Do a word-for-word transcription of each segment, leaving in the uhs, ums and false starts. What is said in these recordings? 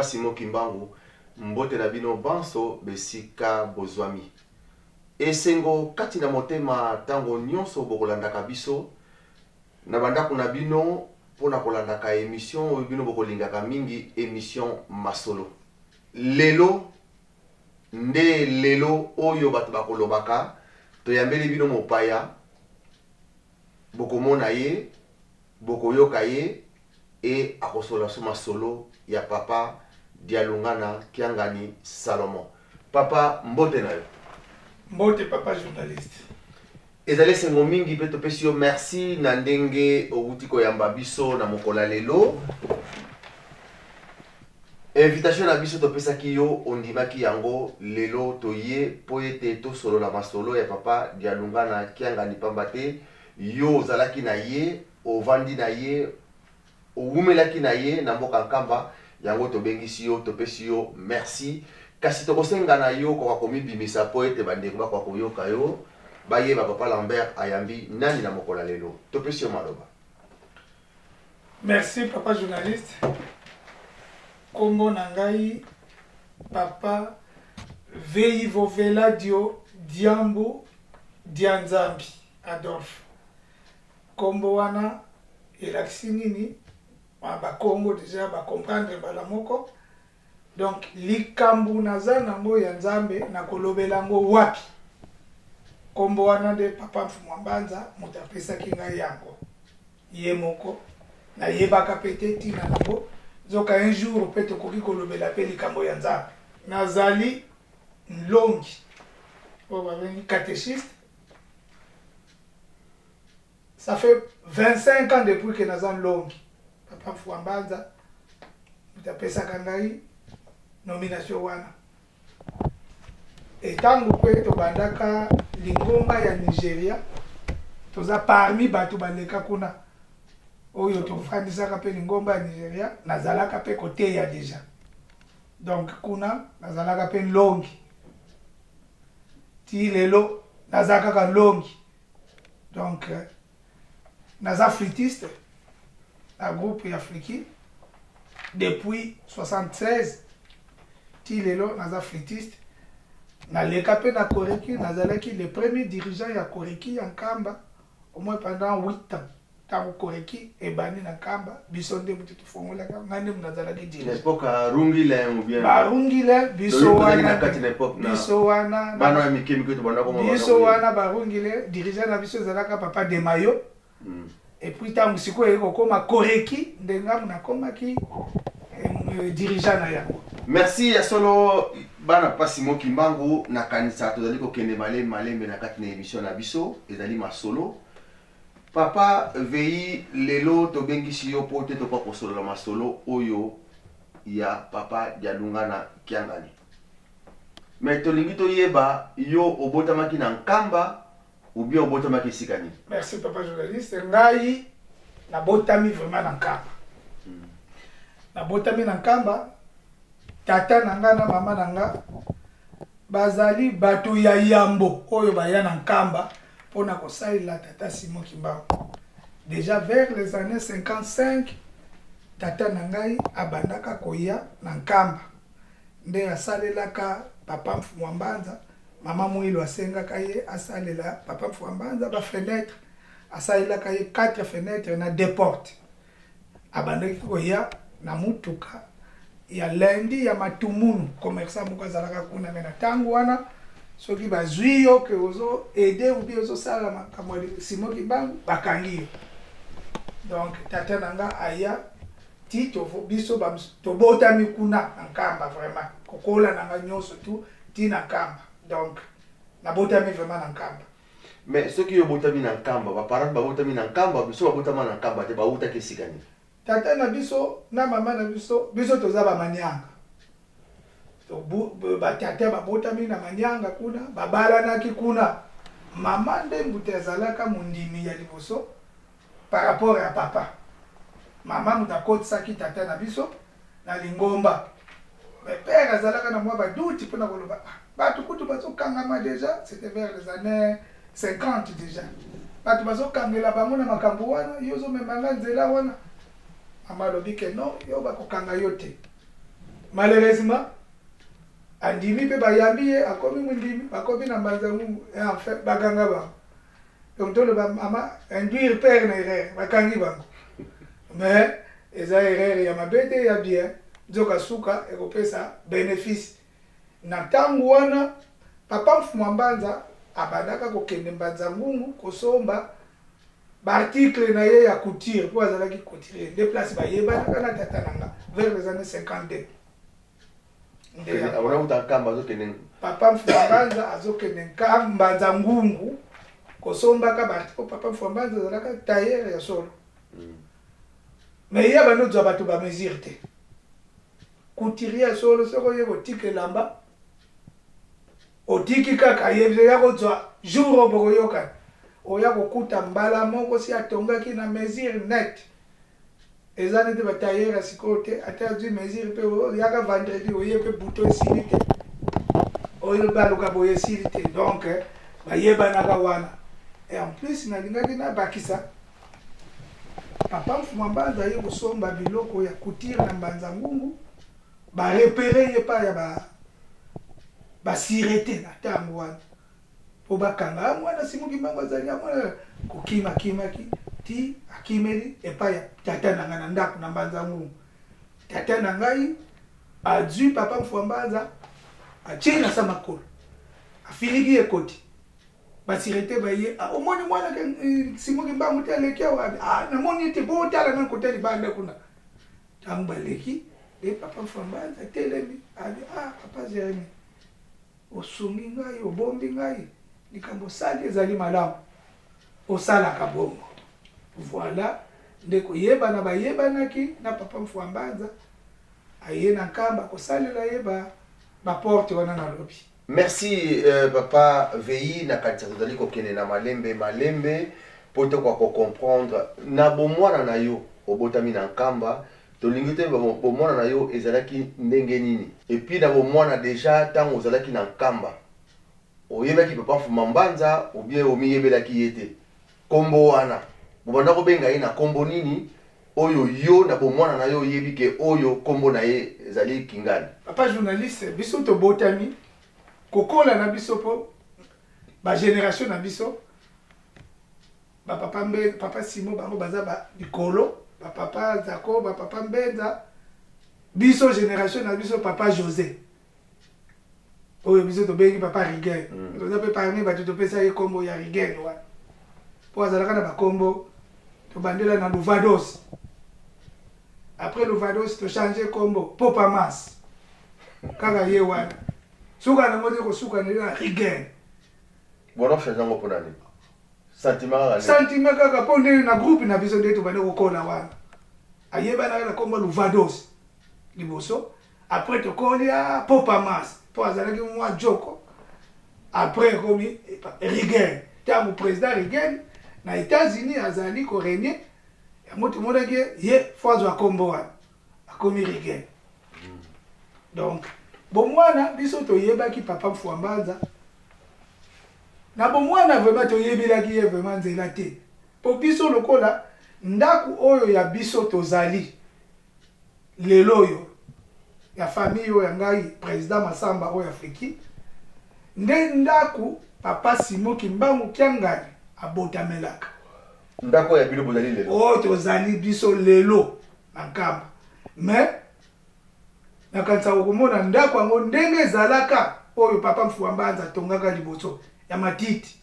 Simo Kimbangu, mbote na bino banso besika bozwami. Esengo kati na motema tango nyonso bokolandaka biso, na bandako na bino pona kolandaka émission oyo bino bokolingaka mingi émission masolo. Lelo nde lelo oyo bato bakolobaka toyambeli bino mopaya bokomona ye bokoyoka ye e akosola so masolo ya papa Dialungana Kiangani Salomon. Papa mbote na yo. Mbote papa journaliste. Ezale sengo mingi pe topesi yo merci na ndenge outi koyamba biso na mokola lelo. Invitation na biso topesaki yo ondimaki yango lelo toye po ete tosolola masolo ya papa Dialungana Kiangani Pambate. Yo ozalaki na ye, ovandi na ye, oumelaki na ye na mboka nkamba yango tobengisi yo topesi yo merci. Kasi tokosenga na yo kwa komibimisa po ete bandeko bakwa koyoka yo bayeba papa Lambert ayambi nani na mokola lelo. Topesi yo maloba. Merci papa journaliste. Kombo nangai papa Vei Vovela Dio Diambo Dianzambi Adolphe. Kombo wana elakisi nini ba Congo déjà ba comprendre bala moko. Donc likambu naza nango ya Nzambe na kolobela ngo wapi. Kombo wana de papa Mfumambanza mutapesa kinga yango. Ye moko na yebaka pete tina nango. Zoka un jour pete koki kolobela pe likambo ya Nzambe. Nazali longi. O ba bengi catéchiste. Ça fait vingt-cinq ans depuis que Nazan Long, papa Mfumambanza, mutapesa kangai nomination wana. Et tant que to bandaka lingomba ya Nigeria, toza parmi batu bandeka kuna. Oyo to fandisaka pe lingomba ya Nigeria, nazalaka pe côté ya déjà. Donc kuna nazalaka pe longi. Ti lelo nazalaka ka longi. Donc naza flûtiste na groupe africain depuis soixante-seize tilelo naza flûtiste na leka pe na Koreki nazalaki le premier dirigeant ya Koreki ya Nkamba au moins pendant huit ans tango Koreki ebani na Nkamba biso nde mutu tufongola ngane munazalaki dirigeant l'époque Rungile ou bien ba Rungile biso wana kati na époque na biso wana bana ya mikemi ko to banda ko biso wana ba Rungile dirigeant na biso zalaka papa de Mayo. Mm. Et puis tant musiko eko koma Koreki ndenga muna koma ki eh, dirigeant na yango. Merci ya solo bana pasi Simo Kimbangu na kanisa tozali ko kende male malembe na kati na émission na biso ezali masolo. Papa Vei lelo to bengisi yo pote to pa kosolo la masolo oyo ya papa Dialungana Kiangani. Mais to lingi to yeba yo obotamaki na Nkamba ou bien obotami sikani. Merci papa journaliste. Ngai na botami vraiment na Nkamba. Mm. Na botami na Nkamba tata nanga na mama nanga bazali batu ya yambo oyo baya na Nkamba pona kosalela tata Simo Kimbangu. Déjà vers les années cinquante-cinq tata nangai abandaka koya na Nkamba. Nde asalelaka papa Mfumambanza. Maman Mouilo asenga kaye asalela papa Mfumambanza ba fenêtre asalela kaye quatre fenêtres na deux portes abandaki koya na mutuka ya lundi ya matumunu commerçant moko azalaka kuna mena tango wana soki bazwi yo ke ozo aider ou bien ozo sala makambo Simo Kimbangu bakangi yo. Donc tata nanga aya ti to biso ba to botami kuna na Nkamba vraiment kokola nanga nyonso tu ti na Nkamba. Donc, na botami vraiment na Nkamba. Mais ceux qui ont botami na Nkamba, ba parents ba botami na Nkamba, biso ba botama na Nkamba te ba uta ke sikani. Tata na biso na mama na biso, biso toza ba manyanga. To bu ba tata ba botami na manyanga kuna, babala na ki kuna. Mama nde mbutezalaka mundimi ya liboso par rapport à papa. Mama mutakotsa ki tata na biso na lingomba. Mais père azalaka na mwa ba duti pona koloba. Batu kutu bazo kangama déjà, c'était vers les années cinquante déjà. Batu bazo kangela bango na makambo wana, yozo memanga nzela wana. Mama lobi ke non, yo ba kokanga yote. malheureusement andimi pe bayambi ye akomi mundimi bakomi na mbanzangu en fait baganga ba donc to le ba mama induire père na erreur bakangi bango mais eza erreur ya mabete ya bien nzoka suka ekopesa bénéfice na tangu wana papa mfumwa mbanza abandaka kokende mbanza ngungu kosomba baarticle na ye ya couture po azalaki couture de place bayebanaka na tata nanga vers les années cinquante. Papa mfumwa mbanza azokende mbanza ngungu kosombaka baarticle papa mfumwa mbanza azalaka tailleur ya solo. Mais il y a un autre bateau à mesure. Couturier solo, ce qu'on y a au tic lamba. Au tic kaka, il y a un jour au Bogoyoka. Il y a beaucoup de mbala, mon aussi à tonga qui na mesure net. Et ça n'était pas taillé à ce côté, à terre du mesure, il y a un vendredi, il y a un bouton silité. Il y a un bouton silité. Donc, il y a un bouton. Et en plus, il y a un bouton. Papa mfumwa mbanza ye kosomba biloko ya couture na mbanza ngungu ba repérer ye pa ya ba ba sirete na tango wana po bakanga mwana simuki mbanza zali mwana kokima kima ki ti akimeli e pa ya tata nanga na ndako na mbanza ngungu tata nangai adu papa mfumwa mbanza achina sa makolo afiliki ye koti basirete baye au moni mwana simuki mbangu teleke wa ah na moni te bo tala na koteli banda kuna tambaleki e papa mfambanza telemi ali ah papa Jeremy osungi ngai obombi ngai likambo sali ezali malamu osala kabongo voilà ndeko yeba na bayeba naki na papa mfambanza aye na kamba kosalela yeba ba porte wana na lobi. Merci euh, papa Veyi na kanisa tozali kokene na malembe malembe poto kwa ko comprendre na bomwana na yo obotami na nkamba tolingi te bomwana na yo ezalaki ndenge nini et puis na bomwana déjà tango ozalaki na nkamba oyebaki papa mfumwa mbanza ou bien omiyebelaki yete kombo wana bobanda kobenga ye na kombo nini oyo yo na bomwana na yo yebi ke oyo kombo na ye ezali kingani. Papa journaliste biso to botami kokola na biso po ba génération na biso ba papa mbe papa Simo bango baza ba likolo ba papa Zako ba papa Mbenza biso génération na biso papa José oyo biso to bengi papa Rigel to za pe parmi ba to pesa ye kombo ya Rigel wa po azalaka na ba kombo to bandela na Louvados après Louvados to changer kombo Popa Mas kaka ye wana suka na ngozi ko suka na Rigel bona changer ngo pona ni sentiment sentiment kaka ponde na groupe na biso ndeto bana ko kola wana ayeba na kombo Louvados liboso après to kolia Popa Mas po azalaki mwa joko après komi Rigel tango président Rigel na États-Unis azali ko régner ya moto modaki ye fozo akombo wana akomi Rigel. Donc bomwana biso to yebaki papa mfumwa mbanza na bomwana vraiment to yebelaki ye vraiment nzela te po biso lokola ndaku oyo ya biso tozali lelo oyo ya famille oyo ya ngai président Masamba oyo Afriki nde ndaku papa Simo Kimbangu Kiangani abotamelaka ndako ya bilo bozali lelo o tozali biso lelo na nkamba mais na kanisa okomona ndako yango ndenge ezalaka oyo papa mfumwa mbanza tongaka liboso ya matiti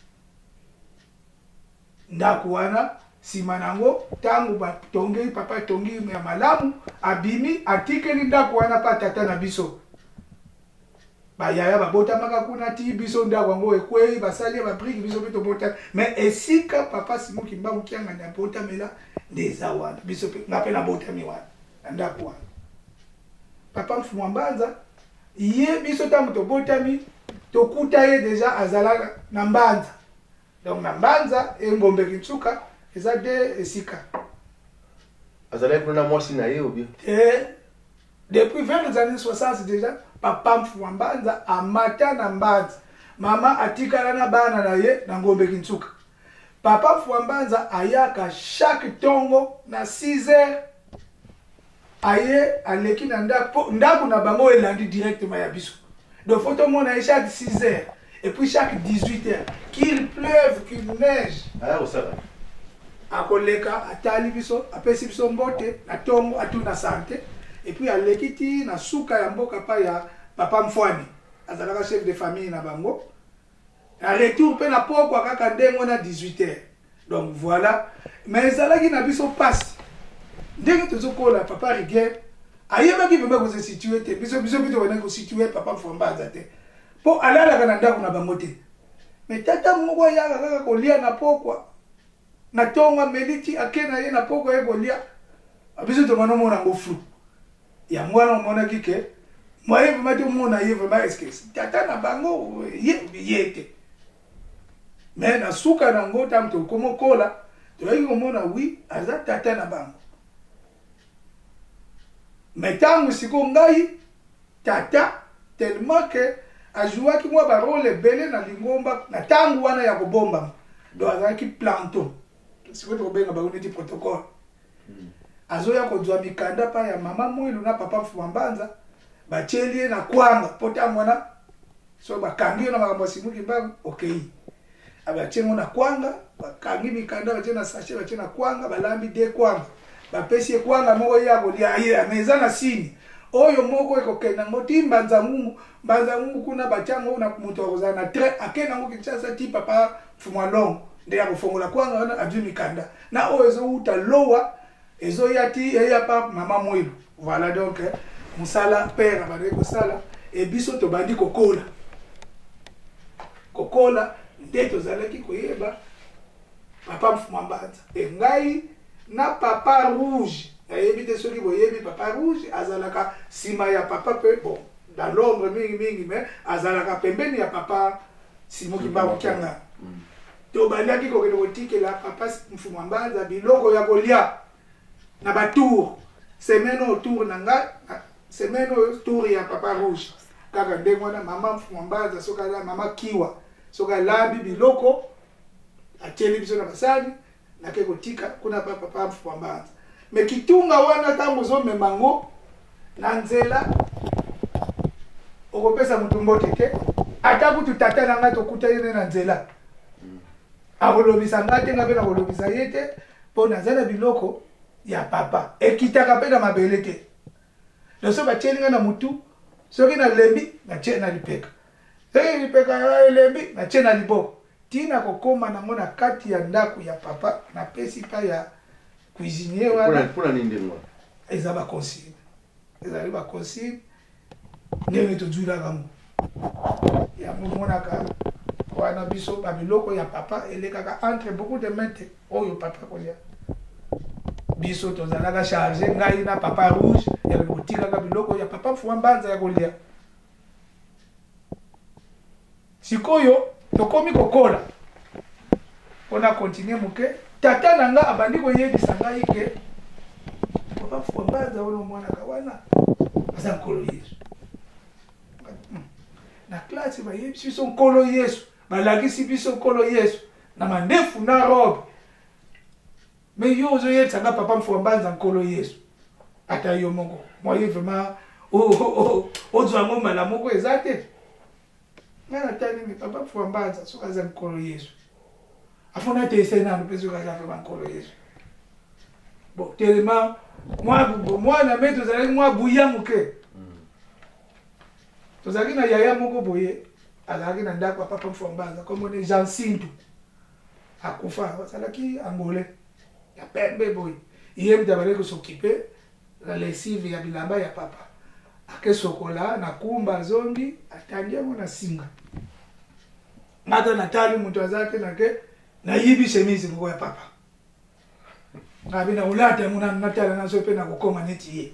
ndako wana sima nango tango batongi papa tongi ya malamu abimi atikeli ndako wana pa tata na biso bayaya babotamaka kuna ti biso ndako yango ekwei basali ba brique biso pe tobota mais esika papa Simo Kimbangu Kiangani abotamela ndeza wana biso pe ngape na botami wana ndako wana papa mfumwa mbanza ye biso tango tobotami tokuta ye déjà azala na mbanza donc na mbanza engombe Kintsuka eza de esika azalaki kuna mwasi na ye ou bien eh depuis vers les années soixante déjà papa mfumwa mbanza amata na mbanza mama atikala na bana na ye na ngombe Kintsuka papa mfumwa mbanza ayaka chaque tongo na six heures aye aleki na ndako ndako na bango elandi directement ya biso. Donc faut tout monde chaque six heures et puis chaque dix-huit heures qu'il pleuve qu'il neige. Ah ça va. Akoleka atali biso apesi biso mbote na tongo atuna santé et puis aleki ti na suka ya mboka pa ya papa Mfwani azalaka chef de famille na bango. Na retour pe na poko kaka ndengo na dix-huit heures. Donc voilà, mais ezalaki na biso passe. Ndenge tozokola papa Riguet ayebaki vema ko se situer te biso biso bito wana ko situer papa Mfwambaza te. Po alala kana ndako na bango te. Mais tata moko ya kaka kolia na pokwa. Na tonga meliti akena ye na pokwa ye kolia. Abiso to mano mona ngofu. Ya mwana mona kike. Mwaye vema to mona ye vema eske. Tata na bango ye yete. Mais na suka na ngota mto komo kola. Toyeki komona oui aza tata na bango. Mais tangu siko ngai tata tellement que ajouaki moi ba rôle belé na lingomba na tangu wana ya kobomba do azaki planton siko to benga ba uniti protocole azoya kozwa mikanda pa ya mama Mwilu na papa Mfwambaza ba chelie na kwanga pota mwana so ba kangi na makambo simuki ba okay aba chengo na kwanga ba kangi mikanda ba chena sachet ba chena kwanga balambi de kwanga bapesi kwanga moko yako lia aya meza na sini oyo moko ekokenda ngoti mbanza mungu mbanza mungu kuna bachango na mutu akozana tre akena ngo Kinshasa ti papa Mfumwalongo nde ya kufongola kwanga na adu mikanda na oyo ezo uta lowa ezo yati eya pa mama Mwilu. Voilà donc musala père abane ko sala e biso to bandi kokola kokola nde to zalaki koyeba papa Mfumwambaza e ngai na papa rouge ayebi te soki boyebi papa rouge azalaka sima ya papa pe bon dans l'ombre mingi mingi mais azalaka pembeni ya papa Simoki Mbangu Kyanga. To bandaki kokende kotikela papa Mfumwambaza biloko ya kolia na batour semaine autour nanga semaine autour ya papa rouge kaka ndengo na mama Mfumwambaza soka la mama Kiwa soka labi biloko ateli biso na basani na ke kotika kuna papa papa Mfumwambaza me kitunga wana tangu zo memango na nzela okopesa mutumbote te ataku tutata nanga tokuta yene na nzela akolobisa ngate ngabe na kolobisa yete po nazala biloko ya papa ekitaka pe na mabele te loso bachelinga na mutu soki na lembi na chena lipeka soki lipeka ya lembi na chena liboko tina kokoma nango na kati ya ndako ya papa na pesi pa ya cuisinier wana pona ninde mwa eza ba consigne eza ba consigne ndenge tozula kamo ya mona ka wana biso ba biloko ya papa elekaka entre beaucoup de mètres oyo papa kolia biso tozalaka chargé ngai na papa rouge ya kotika ka biloko ya papa Mfwambaza ya kolia sikoyo tokomi kokola ona continuer muke tata nanga abandi koyebisa ngai ke papa Mfwambaza ono mwana kawana aza nkolo Yesu na classe ba yebisi biso nkolo Yesu balakisi biso nkolo Yesu na mandefu na robe mais yo zo yetsa nga papa Mfwambaza nkolo Yesu ata yo moko moi vraiment o o o zo ngo mala moko ezate ngana tani ni papa Mfwambaza so kaza nkolo Yesu afuna te sena no peso kaza papa nkolo Yesu bon tellement moi moi na meto za moi buya muke tozaki na yaya moko boye azaki na ndako papa Mfwambaza comme on est Jean Sintu akufa salaki angolais ya pembe boye yem tabale ko s'occuper la lessive ya bilamba ya papa ake sokola na kumba zombi atandia mona singa mata natali muntu azake nake na yibi chemise mko ya papa ngabi na ulata muna natala na sope na kokoma neti ye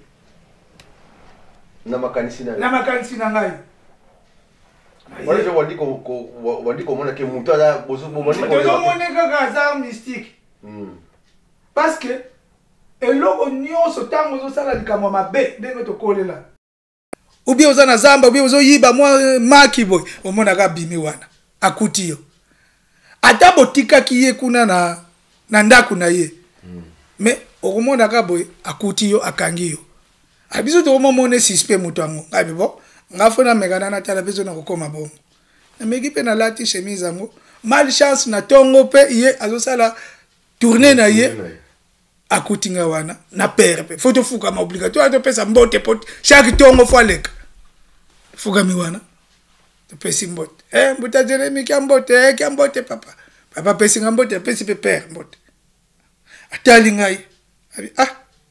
na makanisi na na makanisi na ngai wale je wandi ko wandi ko mona ke muntu ala bozo bo moni ko bozo moni kaka za mystique parce que eloko nyonso tango zo sala likamwa mabe ndenge to kolela ou bien oza na zamba ou bien ozo yiba mwa maki boy omona ka bimi wana akuti yo ata botika kiye kuna na na ndaku na ye mais okomona ka boy akuti yo akangi yo abiso to momone suspect mutu ango ngabi bo ngafona mekana na tala biso na kokoma bongo na meki pe na lati chemise ango malchance na tongo pe ye azosala tourner na ye akutinga wana na pere pe photo fuka ma obligatoire to pesa mbote pot chaque tongo fo aleka fuka mi wana to pesi mbote eh mbuta Jeremy kia mbote eh kia mbote papa papa pesi ngambote pesi pe pere mbote atali ngai abi ah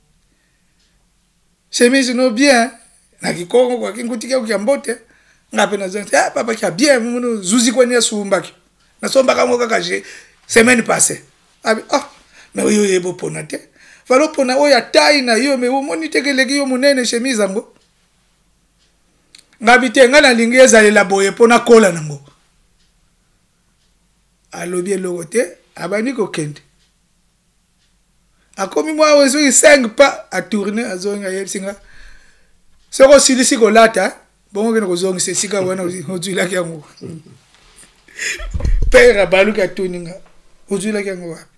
chemise no bien na kikongo kwa kingutika kia mbote ngape na zente ah papa kia bien muno zuzi kwa nia sumbaki na somba kango kaka je semaine passée abi ah mais oyo yebo pona te valo pona oya tai na yo me omoni tekeleki yo munene chemise ango ngabi te ngana lingi ezalela boye pona kola nango alobi eloko te abani kokende akomi mwa wezo cinq pas a tourner azonga yebsinga soko silisi kolata bongo kene kozonga se sika wana ozula kyango pera baluka tuninga ozula kyango wapi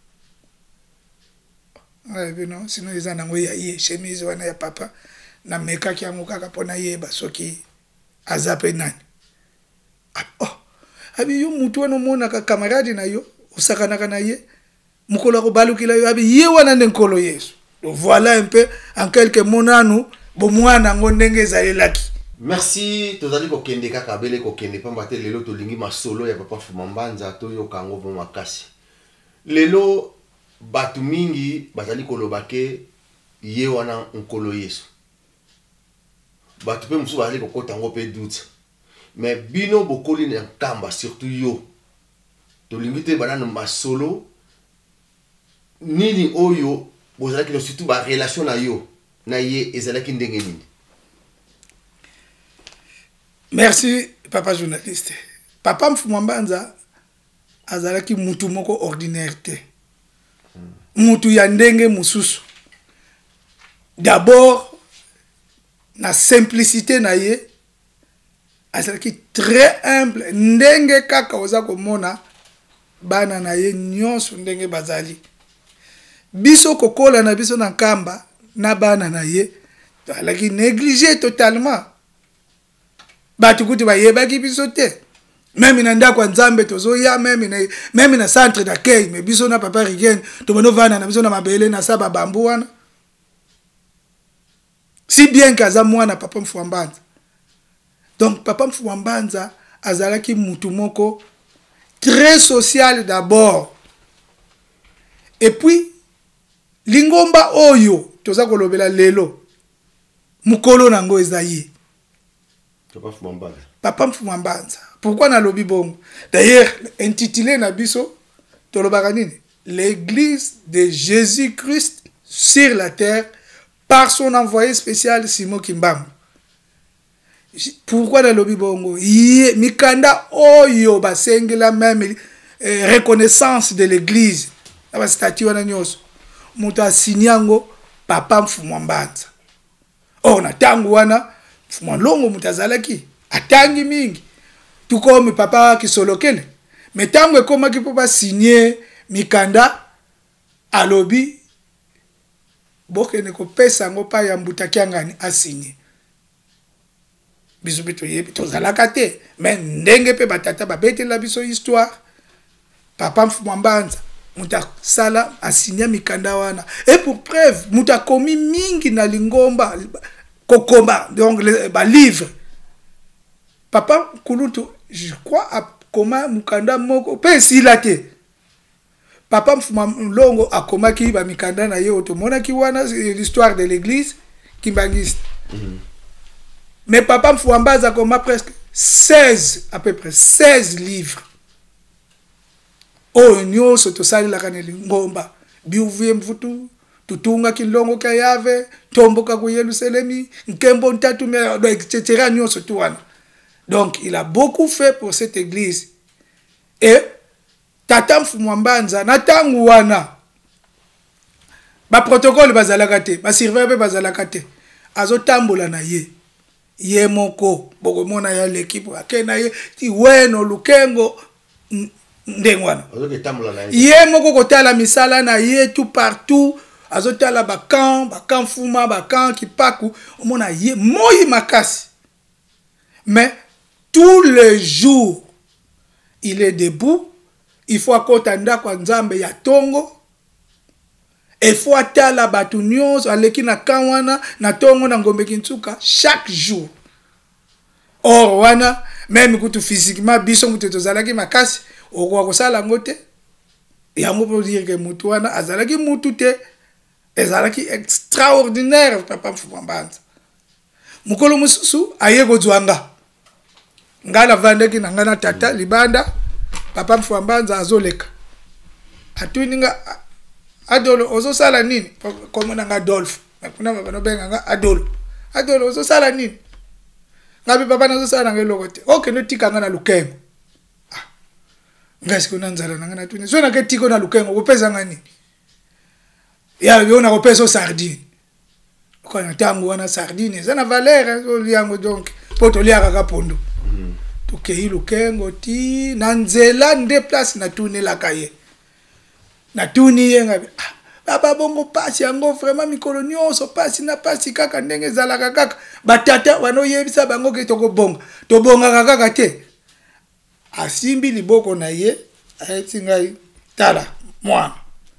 ay bino sino eza nango ya ye chemise wana ya papa na meka kyango kaka pona yeba soki azape nani oh abi yo mutu wana mona ka camarade na yo osakana kana ye mukola ko balukila yo abi ye wana nkolo Yesu donc voilà un peu en quelques monanu bo mwana ngo ndenge ezalelaki. Merci tozali ko kende kaka bele ko kende pamba te lelo to lingi masolo ya papa Fumambanza to yo kango bo makasi lelo batu mingi bazali kolobake ye wana nkolo Yesu batu pe musu bazali kokota ngo pe doute mais bino bokoli na kamba surtout yo to lingi te banana masolo nini oyo bozalaki no surtout ba relation na yo na ye ezalaki ndenge nini. Merci papa journaliste. Papa Fumambanza azalaki mutu moko ordinaire te mutu ya ndenge mususu d'abord na simplicité na ye azalaki très humble ndenge kaka oza komona bana na ye nyonso ndenge bazali biso kokola na biso na kamba na bana na ye alaki négligé totalement batu kuti bayebaki biso te même na ndako nzambe tozoya même na même na centre d'accueil mais biso na papa Rigen to bono vana na biso na mabele na saba bambu wana si bien kaza mwana papa Fumambanza. Donc papa Fumambanza azalaki mutu moko très social d'abord et puis lingomba oyo toza kolobela lelo mukolo nango ezayi papa Fumambanza. Papa Fumambanza. Pourquoi na lobi bongo? D'ailleurs intitulé na biso tolobaka nini? L'église de Jésus-Christ sur la terre par son envoyé spécial Simon Kimbambo. Pourquoi na lobi bongo? Yé mikanda oyo basengela même euh, reconnaissance de l'église. Aba statue wana nyoso. Mutu asinyango papa Fumambanza. Oh na tangu wana Fumalongo mutazalaki atangi mingi tukomi papa kisolokele mais tangu ekoma ki popa signer mikanda alobi bokene ko pesa ngo pa ya mbuta kiangani asigner biso bito yebi tozalaka te mais ndenge pe batata babete la biso histoire papa Fumambanza muta sala asigner mikanda wana et pour preuve muta komi mingi na lingomba kokoma donc les ba livre papa Kulutu je crois à koma mukanda moko pe silate papa Fumamlongo akoma ki ba mikanda na ye otomona ki wana l'histoire de l'église kimbangiste mm -hmm. Mais papa Fumambanza akoma presque seize à peu près seize livres oh nyoso to sali la kaneli ngomba biuvie mvutu tutunga kilongo kayave tomboka ku Yerusalemi nkembo ntatu me et cetera nyoso tu wana. Donc il a beaucoup fait pour cette église et tata Fumambanza na tangu wana ba protocole bazalaka te ba surveiller bazalaka te azotambola na ye ye moko bokomona ya l'équipe akena ye ti weno lukengo ndengwana ye moko kotala misala na ye tout partout azotala bakan bakan fuma bakan kipaku omona ye moi makasi mais tous les jours il est debout il faut akota ndako nzambe ya tongo il faut atala batu nyonso aleki na kawana na tongo na ngombe kintuka chaque jour or wana même kutu physiquement biso kutu tozalaki makasi okwa kosala ngote yango pour dire que mutu wana azalaki mutu te ezalaki extraordinaire papa Mfumambanza mukolo mususu aye kozwanga ngala vandeki na ngana tata libanda papa Mfumambanza azoleka atuninga Adolo ozo sala nini komo na Adolphe kuna bano benga nga Adolo Adolo ozo sala nini ngabi papa nazo sala ngelo te okay no tika nga na lukengo ah ngasi kuna nzala nga na tuni so na ke tiko na lukengo kopeza ngani ya yona kopeza sardine ko na tangu wana sardine zana valeur so liango donc poto liaka ka pondo to ke lukengo ti na nzela nde place na tuni la kaye na tuni yenga baba bongo pasi yango vraiment mikolo nyonso pasi na pasi kaka ndenge zalaka kaka batata wano yebisa bango ke toko bonga to bonga kaka te asimbi liboko na ye ayeti ngai tala mwana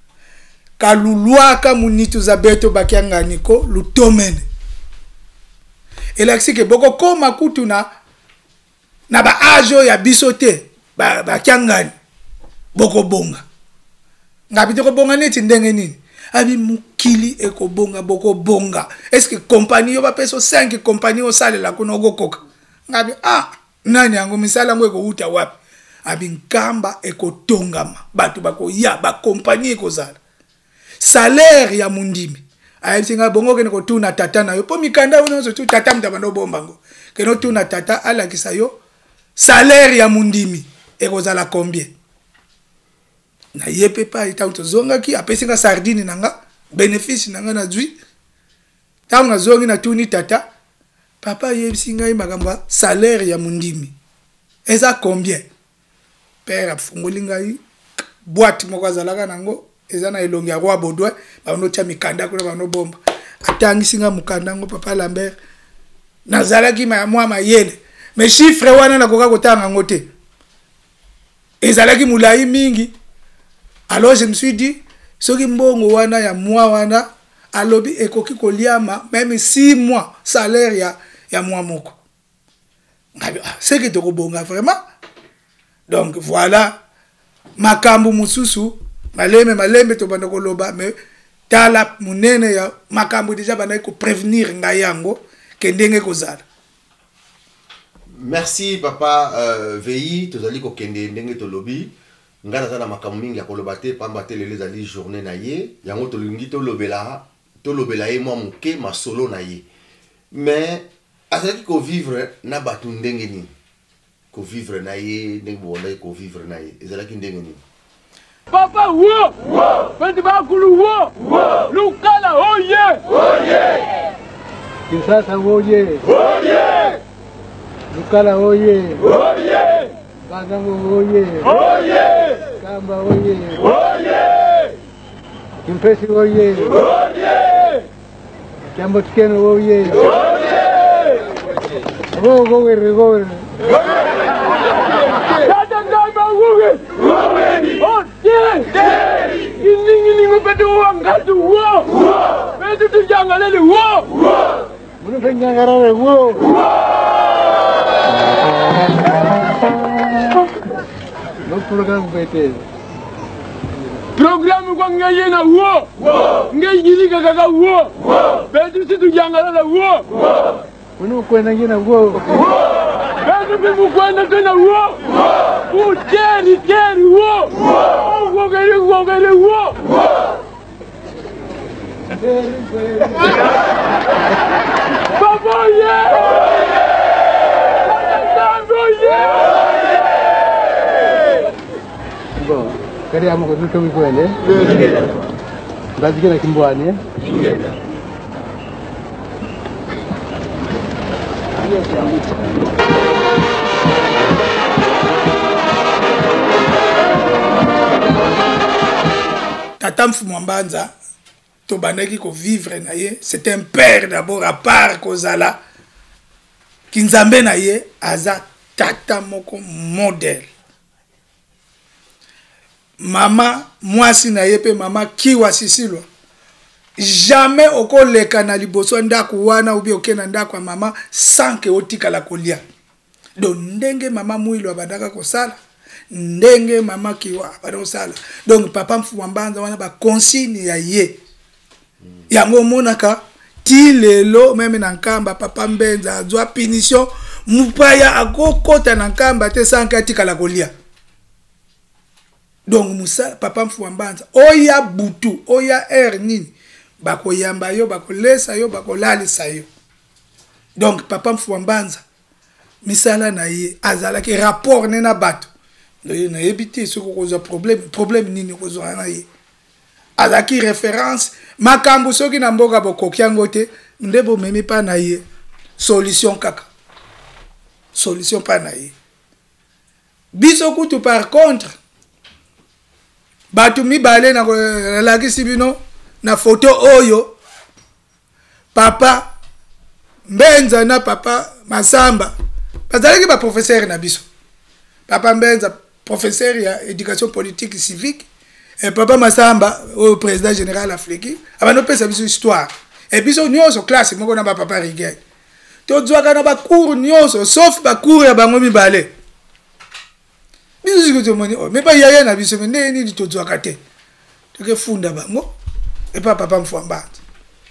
kalulwaka munitu za beto bakianga niko lutomene elaksi ke boko koma kutu na na ba ajo ya bisote ba bakianga boko bonga ngabi toko bonga neti ndenge nini abi mukili eko bonga boko bonga est-ce que compagnie yo ba peso cinq compagnie o sale la kuno gokoka ngabi ah nani yango misala ngo eko uta wapi abi nkamba eko tongama batu bako ya ba compagnie eko zala salaire ya mundimi ayinga bongo ke ko tuna tata na yo po mikanda uno so tu tata mtaba no bomba ngo ke no tuna tata ala kisa yo salaire ya mundimi eko zala combien na yepe pa ita utozonga ki apesinga sardine nanga bénéfice nanga na zui tangu nazongi na tuni tata papa yebisinga imagamba salaire ya mundimi eza combien père afungolinga yi boîte moko zalaka nango eza na elongi ya roi Baudouin ba no tia mikanda kuna ba no bomba atangisinga mukanda ngo papa Lambert nazalaki ma mwa mayele mais chiffre wana na koka kotanga ngote ezalaki mulai mingi. Alors je me suis dit, ce qui mbongo wana ya moi wana, alobi ekoki koliama, même six mois, salaire ya, ya moi moko. C'est que tu bonga vraiment. Donc voilà, makambu mususu, maleme maleme to banda koloba, mais tala munene ya makambu déjà banda ko prévenir ngayango kendenge kozala. Merci papa euh, V I, tozali ko kende ndenge to lobi. Ngana zana makamu mingi ya kolobate pamba te lele zali journée na ye yango to lingi to lobela to lobela ye mwa muke masolo na ye mais azali ko vivre na batu ndenge ni ko vivre na ye ndenge bonda ko vivre na ye ezalaki ndenge ni papa wo wo penti ba kulu wo wo lukala oye oye kisasa oye oye lukala oye oye Bazango oye oye Kamba oye oye Kimpesi oye oye Kiambo Tikeno oye oye Oh gowe gowe Tata ngamba gowe gowe Oh tie Iningi ningu petu wangatu wo Petu tujangalele wo Munu penjangarare wo No programme bete. Programme kwa ngaye na wo. Ngaye gilika kaka wo. Betu situ jangala na wo. Uno kwenda ngina wo. Betu bimu kwenda tena wo. U teri teri wo. Wo gele wo gele wo. Baba ye. Baba ye. Bon, kari amo ko tuto mi kwele. Bazi kena kimbwani. Tata Mfumambanza to bandaki ko vivre na ye c'est un père d'abord à part kozala kinzambe na ye aza tata moko modèle mama mwasi na ye pe mama kiwa sisilwa jamais okoleka na liboso ndako wana ubi okena ndako ya mama sans que otikala kolia donc ndenge mama mwilo abandaka kosala ndenge mama kiwa abandaka kosala donc papa Mfuambanza wana ba consigne ya ye yango monaka ti lelo meme na nkamba papa Mbenza azwa punition mupaya akokota na nkamba te sans que atikala kolia donc musa papa Mfuambanza oya butu oya er nini bako yamba yo bako lesa yo bako lalisa yo donc papa Mfuambanza misala na ye azala ki rapport nena bato na yebiti soko koza problème problème nini kozo na ye azaki référence makambo soki na mboka bokoki yango te ndebo memi pa na ye solution kaka solution pa na ye biso kutu par contre batu mibale na lakisi bino na photo oyo papa Mbenza na papa Masamba bazalaki ba professeur na biso papa Mbenza professeur ya éducation politique civique et papa Masamba au président général Afrique abano pesa biso histoire et biso nyonso classe moko na ba papa Riguel to zwaka na ba cours nyonso sauf ba cours ya bango mibale biso sikuto moni o me ba yaya na biso ne ni to zwaka te to ke funda bango et pas papa Mfuambanza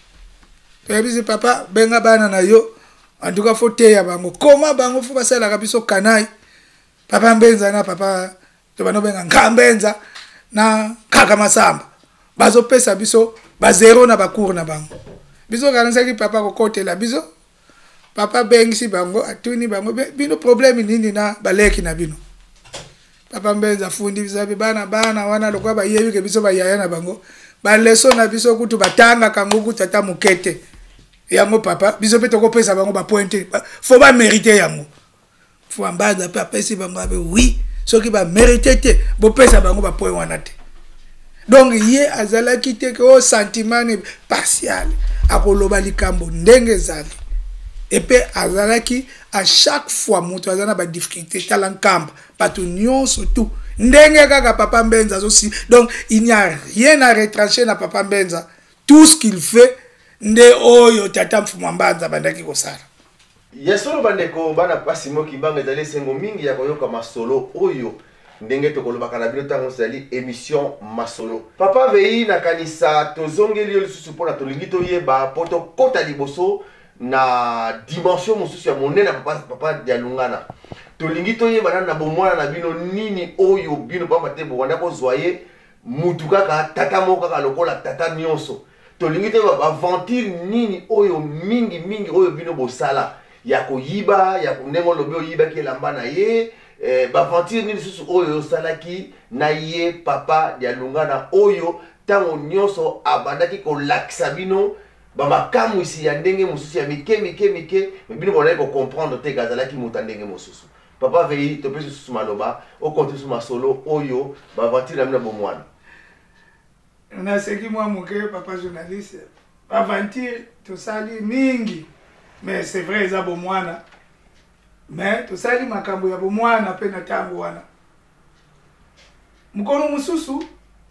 to biso papa benga bana na yo en tout cas faut te ya bango comment bango faut basala ka biso kanai papa Mbenza na papa to bano benga Ngambenza na kaka Masamba bazo pesa biso ba zero na ba cours na bango biso kanisa ki papa ko kotela biso papa bengisi bango atuni bango bino problème nini na baleki na bino papa Mbenza fundi bisabe bana bana wana lokwa ba yebi ke biso ba yaya na bango ba leso na biso kutu batanga kango kutata mukete yango papa biso pe toko pesa bango ba pointer faut ba mériter yango Mfuambanza pe apesi bango abe oui soki ba mériter te bo pesa bango ba point wana te donc ye azala kite ke o sentiment partial akoloba likambo ndenge zali et puis azala ki à chaque fois mutu azana ba difficulté tala nkamba patu nyonso tout ndenge kaka papa Mbenza aussi donc il n'y a rien à retrancher na papa Mbenza tout ce qu'il fait nde oyo tata Mfuambanza bandaki kosala yesolo bandeko bana pasi moki banga ezali sengo mingi ya koyoka masolo oyo ndenge tokolobaka na bino ntango ezali émission masolo papa vei na kanisa tozongeli yo lisusu mpona tolingi toyeba po tokota liboso na dimension mosusu ya monene papa papa Dialungana tolingi toyeba nani na bomwana na bino nini oyo bino pamba te bowanda kozwa ye mutu kaka tata moko kaka lokola tata nyonso tolingi toyeba aventure nini oyo mingi mingi oyo bino bosala ya koyiba ya ndenge olobi oyibaki elamba na ye eh, baventure nini susu oyo osalaki na ye papa Dialungana oyo ntango nyonso abandaki kolakisa bino bamakamwisi ya ndenge mosusu ya mike mike mike bino bonaki kocomprendre te azalaki moto ndenge mosusu papa vei topesi susu maloba okonte susu masolo oyo baventure na bino bomwana naseki mwa moke papa journaliste aventure tosali mingi mais c'est vrai eza bomwana mais tosali makambo ya bomwana pe na tango wana mukono mususu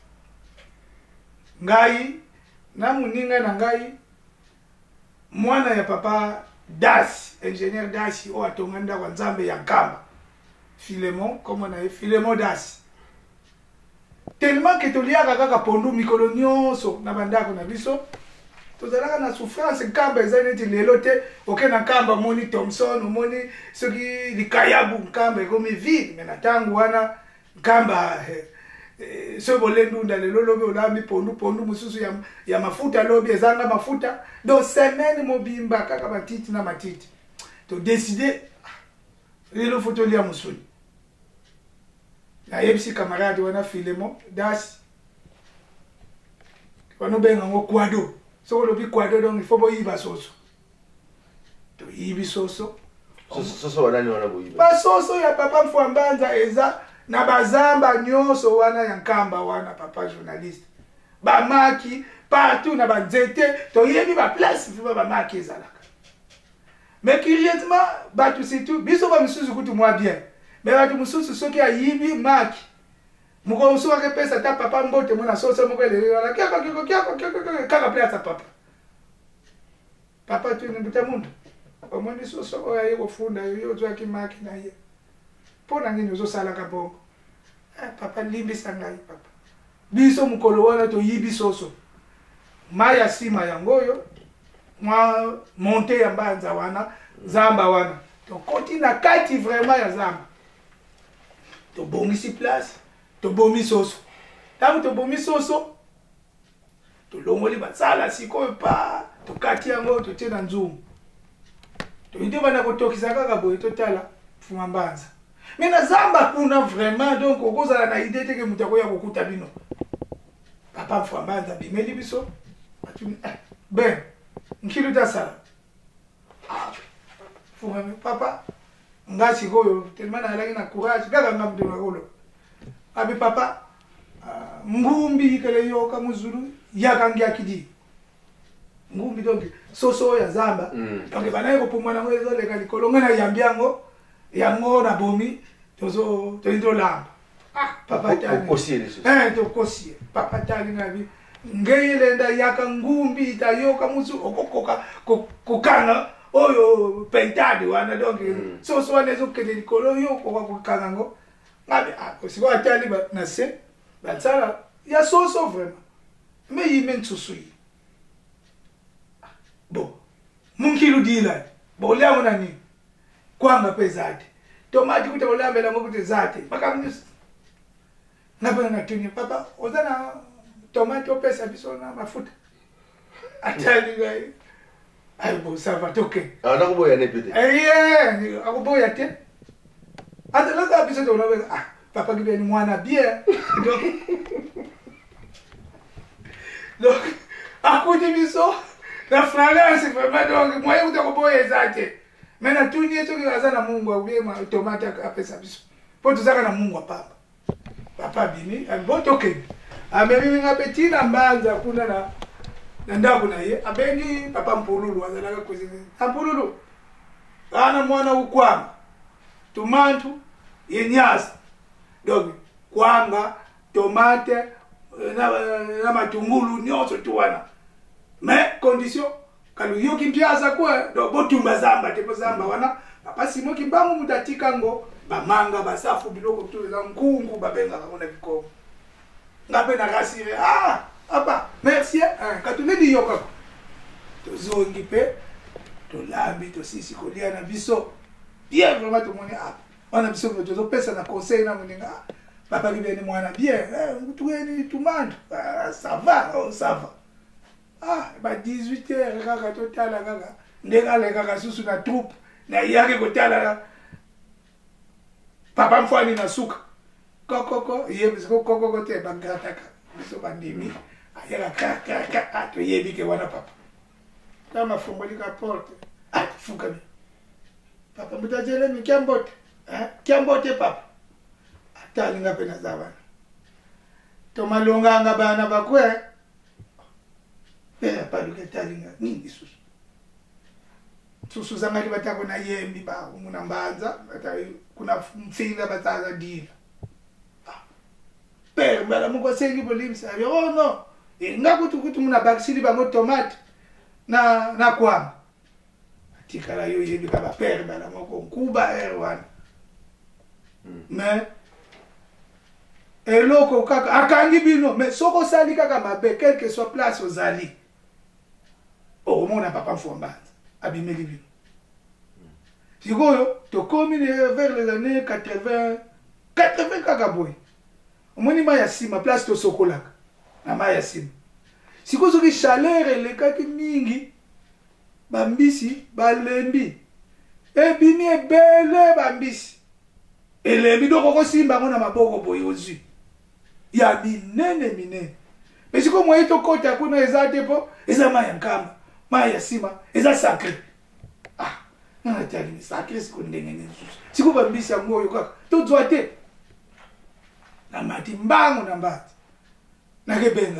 ngai na muninga na ngai mwana ya papa Dasi ingénieur Dasi o atonganda kwa Nzambe ya Nkamba Philemon comment na Philemon Dasi tellement que toliaka kaka pondu mikolo nyonso na bandako na biso tozalaka na souffrance Nkamba eza neti lelo te oke na Nkamba moni Thompson moni soki likayabu Nkamba ekomi vide mais na tango wana Nkamba eh, eh, so bolendu ndalelo lobi olami pondu pondu mususu ya, ya mafuta lobi ezanga mafuta donc semaine mobimba kaka matiti na matiti to décider lelo foto lia musuni na yebisi camarade wana Philemon Dasi wana benga ngo kwado so lobi kwado donc il faut boyiba soso to yibi soso soso wana ni wana boyiba ba soso ya papa Mfuambanza eza na bazamba nyonso wana ya Nkamba wana papa journaliste bamaki partout na banzete toyebi ba place viva bamaki ezalaka. Mais curieusement batu situ biso ba misusu kutu mwa bien mais batu misusu soki ayibi maki muko musu akepesa ta papa mbote mwana soso moko elelala kiako kiako kiako kiako kaka place papa papa tu ni buta mundu omoni soso oya yeko funda yo zo akimaki na ye pona ngini zo sala ka bongo eh papa limbisa ngai papa biso mukolo wana to yibi soso maya sima yangoyo mwa monte ya mbanza wana zamba wana to koti na kati vraiment ya zamba to bongisi place to bomi soso tangu to bomi soso to longoli basala sikoyo pa to kati yango to tena nzumu to inde bana kotokisa kaka boye to tala fuma mbanza mais na zamba kuna vraiment donc okozala na idée teke mutako ya kokuta bino papa fuma mbanza bimeli biso ben nkilu tasala fuma papa ngasi goyo tellement na lagi na courage kaka ngamdo na golo abi papa ngumbi kele yoka muzulu yakangia kidi ngumbi donc soso ya zamba donc bana ko pomana ngwezo le kali kolonga na yambiango yango na bomi tozo to ndo lamba ah papa tani eh to kosie papa tani ngabi ngeyele nda yaka ngumbi ta yoka muzu okokoka kokanga oyo pentade wana donc soso wana zo kele kolo yoko kwa kokanga ngo ngabe ah kosibo atali ba na se ba tsala ya soso vraiment mais yimen susui bon munkilu dila bo leo nani kwanga pezate tomati kuta olambela ngokuti zate makamnisi ngapena natini papa ozana tomati opesa bisona mafuta atali ngai ay bo ça va toke ah nakuboya nepete eh akuboya te ata laka biso to olambela ah papa kibeni mwana bien donc donc akuti biso na frangance vraiment donc moye utakoboya zate mena tunye toki azana Mungu abema tomate apesa biso po tuzaka na Mungu apamba papa bini abotoke amemi ngapeti na mbanza kuna na na ndako na ye abeni papa mpululu azalaka kuzini mpululu ana mwana ukwanga tumantu yenyasa donc kwanga tomate na na matungulu nyoso tuwana mais condition kalu yoki mpiaza kwa do botumba zamba tepo zamba wana papa simo kimbangu mutatika ngo bamanga basafu biloko tu za nkungu babenga kamona bikomo ngape na rasire ah papa merci hein katuledi yoka to zongi pe to lambi to sisi kolia na biso bien vraiment to moni ah wana biso to zo pesa na conseil na muninga papa kibeni mwana bien eh mtueni tumando ça va oh ça va ah ba dix-huit heures kaka totala kaka ndekale kaka susu na troupe na yake kotala papa mfani na suka kokoko yebi kokoko kote bangataka biso bandimi ayaka kaka kaka ato yebi ke wana papa kama fungoli ka porte ah funga mi papa mutajele mi kiambote eh kiambote papa atali ngape na zabana to malonga ngabana bakwe eh paluke talinga nini susu susu zangali batako na yembi ba muna mbanza kuna mfila bataza dila ah per bala muko sengi bolimsa oh no ngakutu kutu muna baksili ba tomate na na kwa tikala yo yebi kaba per bala muko kuba erwan mais eloko kaka akangi bino mais soko sali kaka mabe quel que soit place ozali oh mona papa mfombanza abimeli bino sikoyo to komi vers les années quatre-vingts quatre-vingts kaka boy omoni ma ya sima place to sokolaka na ma ya sima sikoyo soki chaleur elekaki mingi bambisi balembi ebimi ebele bambisi elembi doko kosimba ngona maboko boy ozwi ya minene minene mais sikoyo moye to kota kuna ezate po eza ma ya nkamba ma ya sima eza sacré ah na tali ni sacré siko ndenge nzusu siko bambisi ya ngoyo kaka to zwate na mati mbangu na mbati na kebenga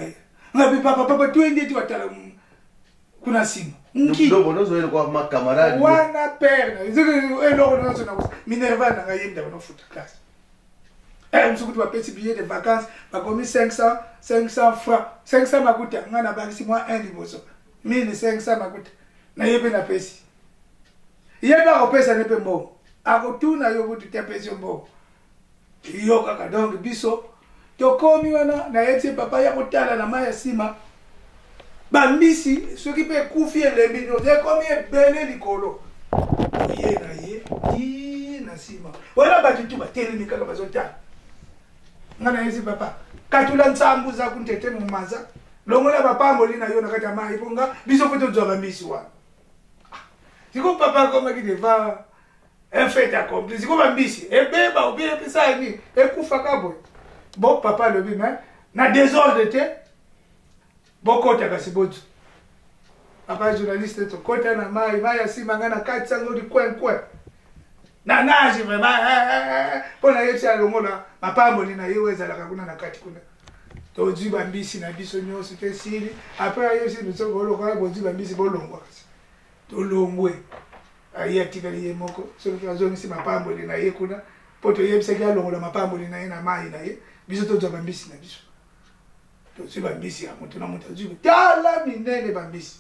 ngapi papa papa twende tu watala kuna simu nki ndo bono zo kwa ma camarade wana perna izike elo no sona minerva na ngayenda no futa class eh msukuti wa petit billet de vacances ba komi cinq cents cinq cents francs cinq cents makuta ngana ba si moi un liboso mille cinq cents makuta na yebe na pesi yeba opesa ne pe mbo akotuna yo kuti te pesi mbo yo kaka donc biso to komi wana na yeti papa ya kotala na maya sima bambisi soki pe kufi elembi no de komi ebele likolo ye na ye ti na sima wala batutu batelemi kaka bazotala ngana yesi papa katula nsambu za kuntete mu maza longola bapambo lina yo na kata mai ponga biso foto zo bambisi wa siko papa koma ki deva un fait accompli siko bambisi ebeba obile pesa ni ekufa kabo bon papa le bima na désordre te bokota kasibotu papa journaliste to kota na mai mai asima ngana katsa ngodi kwen kwen na naji vraiment pona yeti alongola mapambo ni na yeweza la kakuna na kati kuna to jiba mbisi na biso nyoso te sili après yesi biso golo kwa bo jiba mbisi bolongwa kasi to longwe ayi atikali yemoko so to azongi si mapambo ni na ye kuna poto yebisa kya longola mapambo ni na ye na mai na ye biso to jiba mbisi na biso to jiba mbisi ya mutu na mutu jiba tala minene bambisi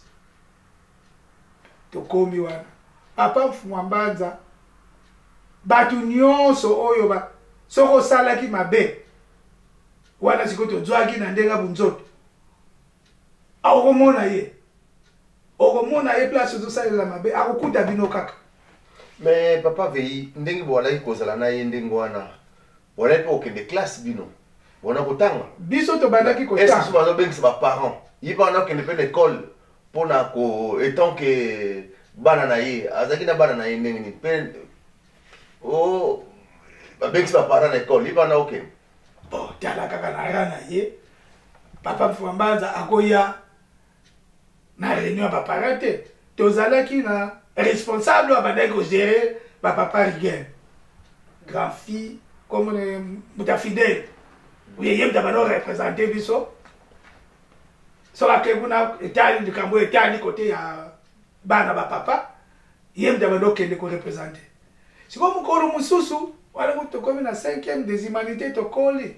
to komi wana papa mfumambanza batu nyonso oyo ba soko salaki mabe wana sikoto zwaki na ndenga bunzoto akomona ye okomona ye place zo salela mabe akokuta bino kaka mais papa vei ndenge bola ikozala na ye ndenge wana wala pe okende classe bino wana kotanga biso to bandaki kotanga est-ce que bazo bengisa ba parents yiba na okende pe l'école pona ko étant que bana na ye azaki na bana na ye ndenge ni pe oh babengisi ba parents na école yiba na okende bon tala kaka na rana ye papa Mfwambanza akoya na réunion ba parents te tozalaki na responsable wa bandaki ko gérer ba papa Rigen grand fille comme le muta fidèle oui yem tabano représenter biso so akeguna etali likambo etali côté ya bana ba papa yem tabano kende ko représenter siko mukoro mususu wala ko komi na cinquième des humanités to koli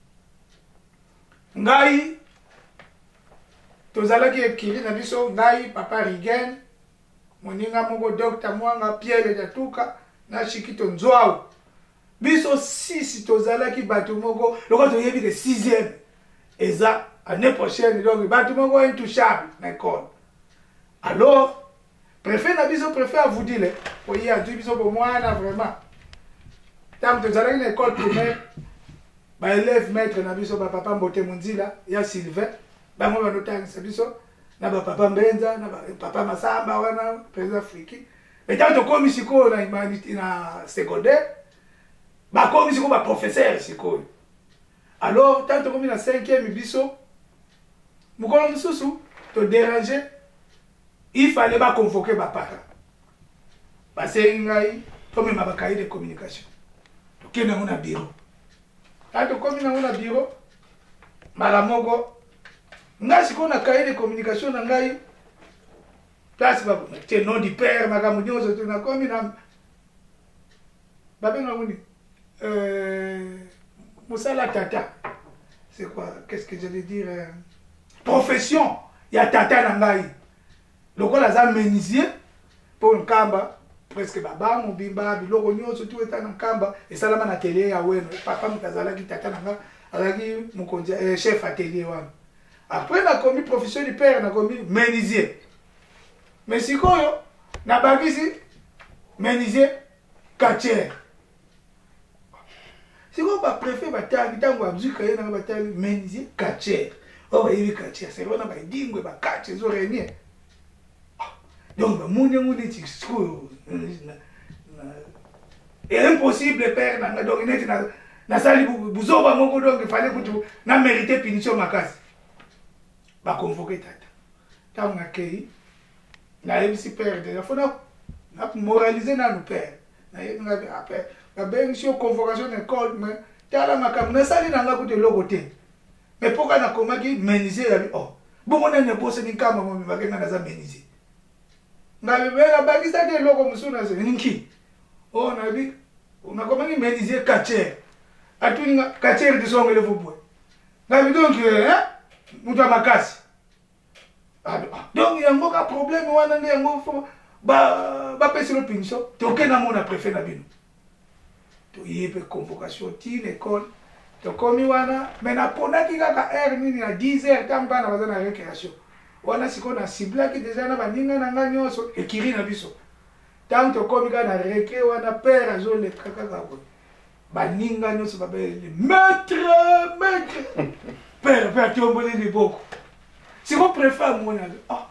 ngai tozalaki ekili na biso ngai papa Rigen moninga moko docteur mwanga Pierre de Tuka na Chikito Nzwao biso six tozalaki batu moko loko toyebi ke sixième eza année prochaine donc batu moko intouchable na école alors préfet na biso préfet a vous dire pour y a du biso pour moi na vraiment tant que tozalaki na école primaire ba élève maître na biso ba papa Mbote Munzila ya Sylvain ba mo ba notangisa biso na ba papa Mbenza na ba papa Masamba wana président Friki mais tant que comme siko na humanité na secondaire ba comme siko ba professeur siko alors tant que comme na cinquième biso mukolo mususu to déranger il fallait pas convoquer ba parents parce que ngai comme ma ba cahier de communication to kena ngona bureau tant que comme na ngona bureau malamoko nga siko na cahier de communication na ngai place ba te nom du père magamu nyozo to na comme na babenga ngoni euh musala tata c'est quoi qu'est-ce que j'allais dire euh, profession ya tata na ngai lokola za menisier pour nkamba presque baba mobimba biloko nyonso tu eta na nkamba esalama na télé ya weno papa mutazala ki tata na nga azaki mukonja eh, chef atelier wana après na komi profession du père na komi menisier mais sikoyo na bagisi menisier catcher siko ba préfet bataki tango abzuka ye na batali menisier catcher oh yebi catcher c'est vraiment ba dingwe ba catcher zo réunir donc ba mune mune ti siko et impossible père na donc net na na sali buzoba moko donc il fallait que tu na mériter punition makasi ba convoquer tata tango akei na yebisi père de la fona na moraliser na nous père na yebi nga après ba ben si convocation d'école mais tala makambo na sali na nga ko te lokote mais pourquoi na komaki menuisier ya oh bongo na ne bosse ni kama mo makenga na za menuisier ngabe bela bagisa ke loko musuna se ninki oh na bi una komaki menuisier kacher atuni kacher de songele vubwe ngabe donc hein muta makasi ah donc yango ka problème wana ndi yango ba ba pesi lo pinso to ke na mona préfet na bino to yebe convocation ti l'école to komi wana mais na pona ki kaka heure nini na dix heures tant bana baza na récréation wana siko na cible ki déjà na baninga na nga nyonso ekiri na biso tant to komi ka na récré wana père azo le kaka kako baninga nyonso babele maître maître père père tombole ni boko siko préfet mona ah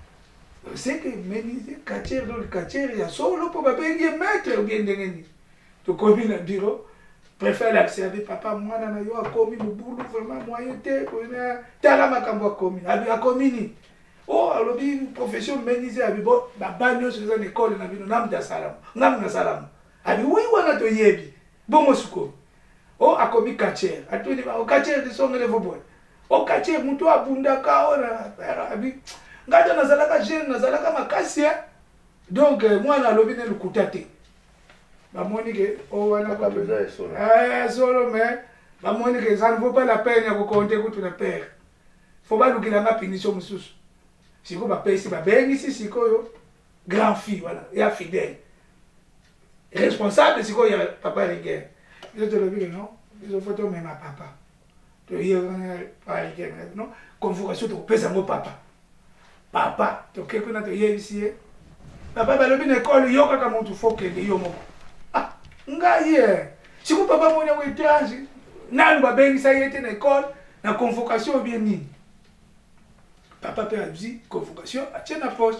c'est que menuisier quartier dans le quartier il y a solo pour babengi maître ou bien ndengeni to komi na bureau préfère l'accepter papa mwana na yo akomi mubulu vraiment moyen te kona tala makambo akomi abi akomi ni oh alobi profession menuisier abi bo babanyo sur une école na bino nam da salam ngam na salam abi oui wana to yebi bongo suko oh akomi quartier atuni ba quartier de songe le vobo oh quartier mutu abunda ka ona abi ngata nazalaka jeune nazalaka makasi donc mwana alobi ne lukutate bamoni que oh wana pas besoin de solo eh solo mais bamoni que ça ne vaut pas la peine de compter contre le père faut pas lukila ma punition mususu siko ba pesi ba bengi si siko yo grand fille voilà ya fidèle responsable siko ya papa rigueur je te le dis non ils ont photo même à papa to hier pas rigueur non convocation to pesa mo papa papa to keko na to ici papa balobi na école yo kaka muntu fokele yo moko ah ngaye siku papa mwana we étrange nani babengisa yete na école na convocation bien nini papa pe abzi convocation atie na poche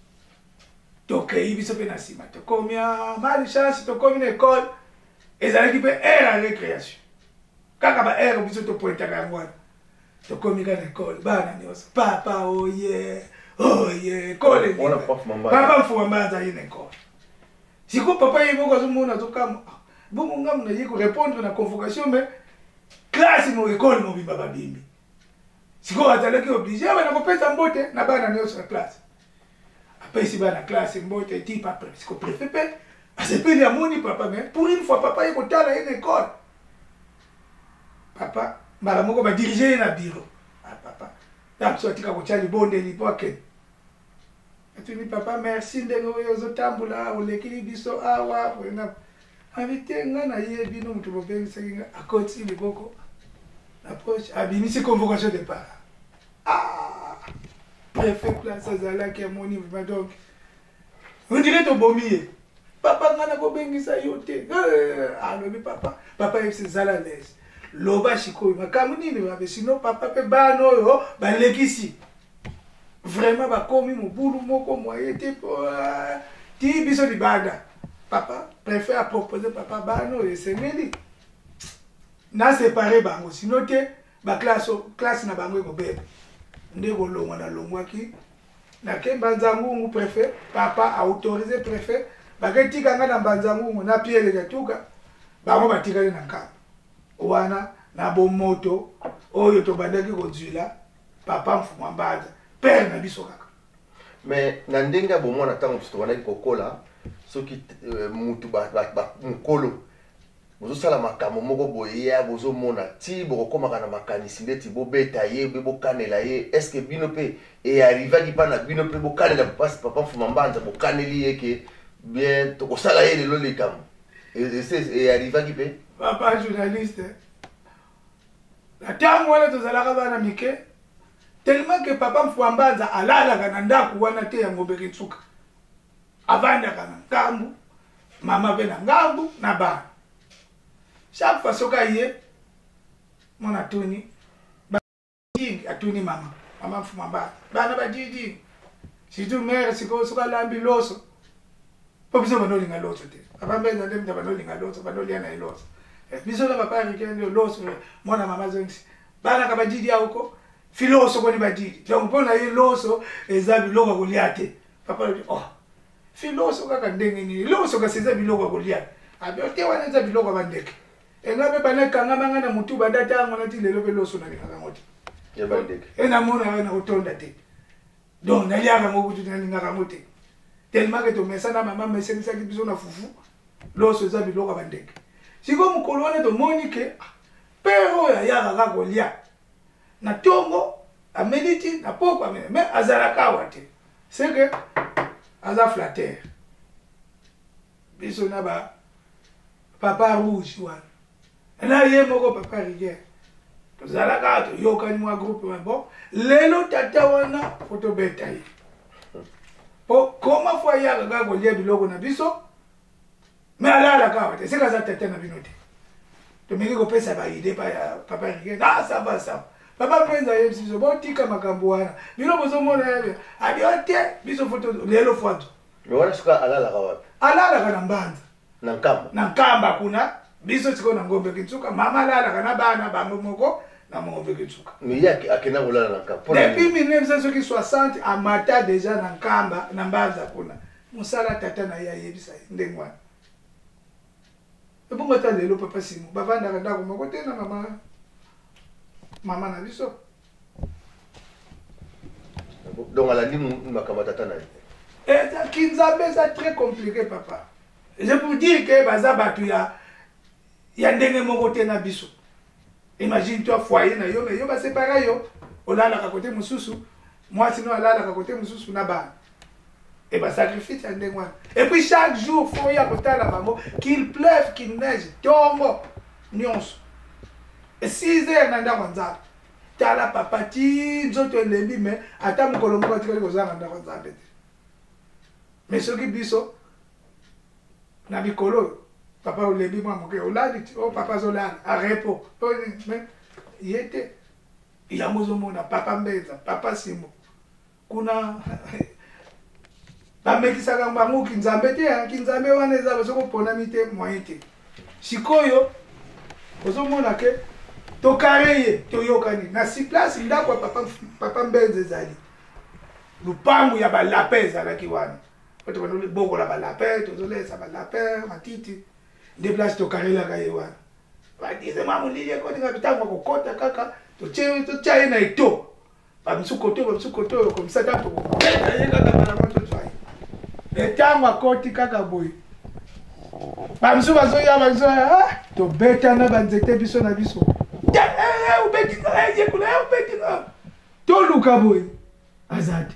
donc il biso pe na sima to komia mali chance to komi na école ezalaki pe air à récréation kaka ba air biso to pointa ka ngwana to komi ka na école bana nyos papa oh yeah oh yeah école on a prof mamba papa mfuma mbanza yine école siko papa yebo ko zomona to kam bongo ngam na yiko répondre na convocation mais classe mo école mo bimba babimbi siko atalaki obligé bana ko pesa mbote na bana nyos na classe après si bana classe mbote ti papa siko préfet pe asepe ya moni papa mais pour une fois papa yiko tala yine école papa mara moko ba diriger na bureau ah papa donc so tika ko chali bonde ni poke atuni papa merci ndengo yozo tambula olekili biso awa wena avitenga na ye bino mutu bobengi senga akoti liboko approche abinisi convocation de part ah préfet place azala ki amoni va donc on dirait to bomier papa ngana ko bengisa yote ah lobi papa papa yesi zala les loba shiko makamu nini babe sino papa pe bano yo balekisi vraiment bakomi mobulu moko moye te ti biso libanda papa préfère proposer papa bano esengeli na séparer bango sino te ba classe classe na bango ko bebe ndeko longwa na longwaki na ke banzangu préfet papa a autorisé préfet baketika nga na banzangu na piele ya tuka bango batikale na nkamba wana na bomoto oyo to bandaki kozwila papa mfuma mbanza père na biso kaka mais na ndenga bomona tango to wana kokola soki mutu ba mukolo bozo sala makamo moko boye ya bozo mona ti bokomaka na makanisi ndeti bobeta ye bokanela ye est-ce que bino pe e arriva ki pa na bino pe bokanela papa mfuma mbanza bokaneli yeke bien to kosala ye lelo lekamo et c'est et arriva ki pe papa journaliste la tango wala tozalaka bana mike tellement que papa mfwambanza alalaka na ndaku wana te ya ngombe kitsuka avandaka na ngambu mama pe na ngambu na bana chaque fois soka ye mona tuni badingi atuni mama mama mfwambanza bana badidi situ mère siko soka lambi loso pobiso banolinga loso te papa mbenza ndemta banolinga loso banoliana iloso biso na papa rikendo loso mona mama zongi bana ka badidi auko filoso koni badidi donc pona ye loso ezabi loka kuliate papa oh filoso kaka ndenge ni loso ka seza biloko kuliate abiote wana ezabi loka bandeke enga be bana kanga manga na mutu badata ngona ti lelo beloso na linga ngoti ya bandeke ena mona na utonda te donc na liaka ngokutu na linga ngoti tellement que to mesana mama mesenisa ki biso na fufu loso za biloko bandeke siko mukolo wana to monike pero ya yaka ka kolia na tongo amediti na poko amene mais azalaka wate c'est que aza flatter biso na ba papa rouge wana na ye moko papa rivière tozalaka toyokani mwa groupe ma bon lelo tata wana fotobeta ye po koma fo yaka ka kolia biloko na biso mais alalaka wate c'est que aza tata na bino te tomeki kopesa baide pa ya papa rivière ah ça va ça papa mpenza ye biso botika makambo wana bino bozomona ye abiote biso foto lelo foto mais wana suka alalaka wapi alalaka na mbanza na nkamba na nkamba kuna biso siko na ngombe kitsuka mama alalaka na bana bango moko na ngombe kitsuka mais yaki akena kolala na nkamba depuis mille neuf cent soixante amata déjà na nkamba na mbanza kuna musala tata na ya yebisa ndengwana ebongo ta lelo papa simo bavandaka ndako moko te na mama mama na biso donc à la ligne makamba tata na et ça kinzabe ça très compliqué papa je peux dire que baza batu ya ya ndenge moko te na biso imagine toi foyer na yo mais yo ba séparer yo olala ka côté mususu moi sinon olala ka côté mususu na ba et ba sacrifice ya ndenge wana et puis chaque jour faut ya kotala bango qu'il pleuve qu'il neige tombo nyonso et six heures na ndako nzambe tala papa ti nzoto elembi mais ata mokolo moko atikali kozala na ndako nzambe te mais soki biso na bikolo papa olembi mwa moke olali ti o papa azolala arepo mais ye te yango ozomona papa mbenza papa simo kuna bamekisaka bango kinzambe te kinzambe wana eza bazokoponami te moyen te sikoyo ozomona ke tokare ye toyokani na si place ndako ya papa papa mbenza ezali lupangu ya balape ezalaki wana oto banole bokola balape tozolesa balape matiti nde place tokarelaka ye wana badize mamolile koninga bitango kokota kaka totie totie na eto bamisu koto bamisu koto comme ça tanto beta ye kaka na moto twai etango akoti kaka boy bamisu bazoya bazo ah to beta na banzete biso na biso eh ubeti na ye kula ubeti na to luka boy azati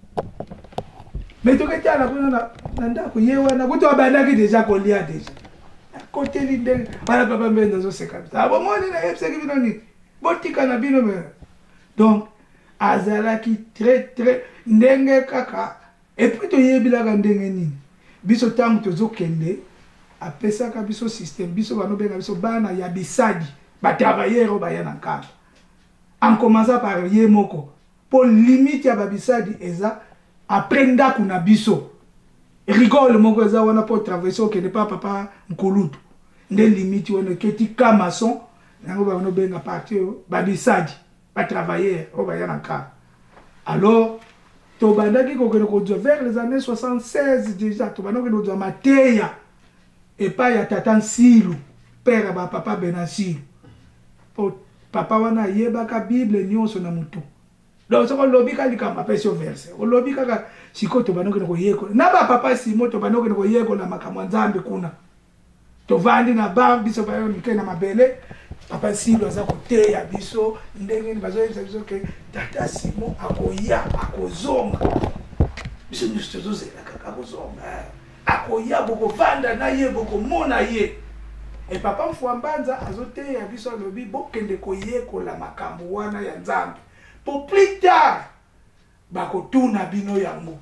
mais to keta na kuna na ndako ye wana kuto abandaki déjà kolia déjà côté l'idée voilà papa mbenza zo seka ça bon moi na yepse ki binoni botika na bino me donc azalaki très très ndenge kaka et puis to yebilaka ndenge nini biso tango tozokende apesaka biso système biso banobenga biso bana ya bisadi ba travailleurs ba yana nkamba en commençant par ye moko pour limite ya babisadi eza après ndaku na biso rigole moko eza wana pour traverser au kende pa papa nkulutu nde limite wana keti kamason nango ba no benga parti ba bisadi ba travailler au ba yana nkamba alors to bandaki ko ko vers les années soixante-seize déjà to bandaki do mateya et pas ya tata Silu père ba papa Benasi po papa wana yebaka bible nyonso na mutu donc soko lobika likamba pesio verse o lobika ka sikoto banoke ko yeko na ba papa Simo to banoke ko yeko na makamwa nzambe kuna to vandi na ba biso ba yo na mabele papa Silu aza koteya biso ndenge ni bazo yesa biso ke tata Simo akoya akozonga biso nyusto zozela kaka akozonga akoya boko vanda na ye boko mona ye et papa Mfwambanza azoteya biso lobi bokende ko yeko la makambo wana ya nzambe pour plus tard bakotuna bino yango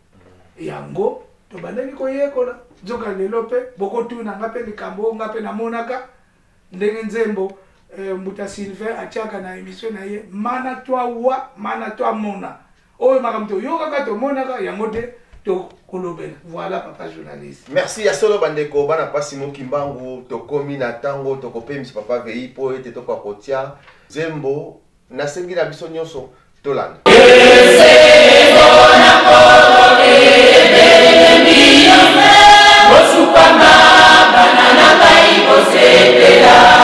yango to bandaki ko yekola joka lelo pe bokotuna ngape likambo ngape na monaka ndenge nzembo eh, mbuta Sylvain atiaka na émission na ye mana toi wa mana toi mona oyo makamto yoka ka to monaka yango te to kolobela voilà papa journaliste merci ya solo bandeko bana pasi mokimbangu to komi na tango to kopemisa papa vei po ete to kwa kotia zembo na sengi na biso nyonso tolanda Osupama banana kai bosepela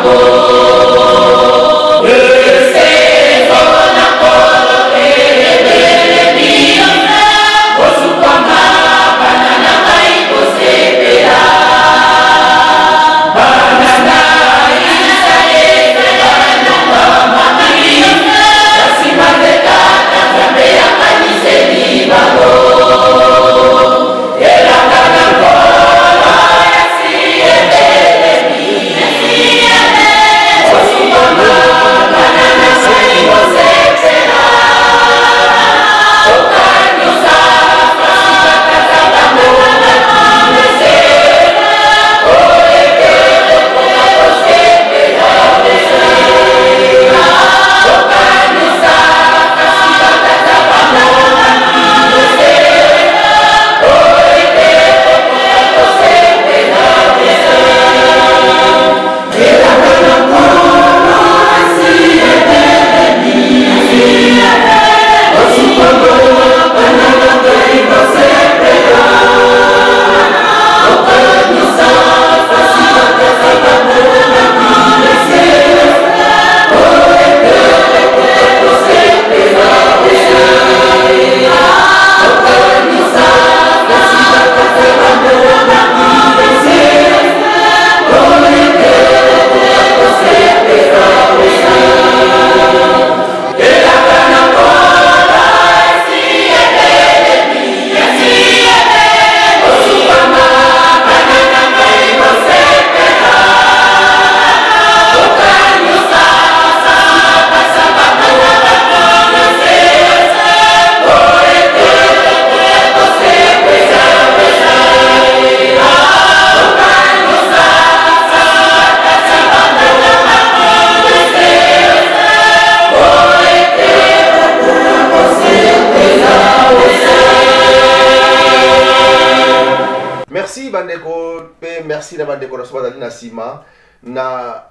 merci na bandeko na soba na sima na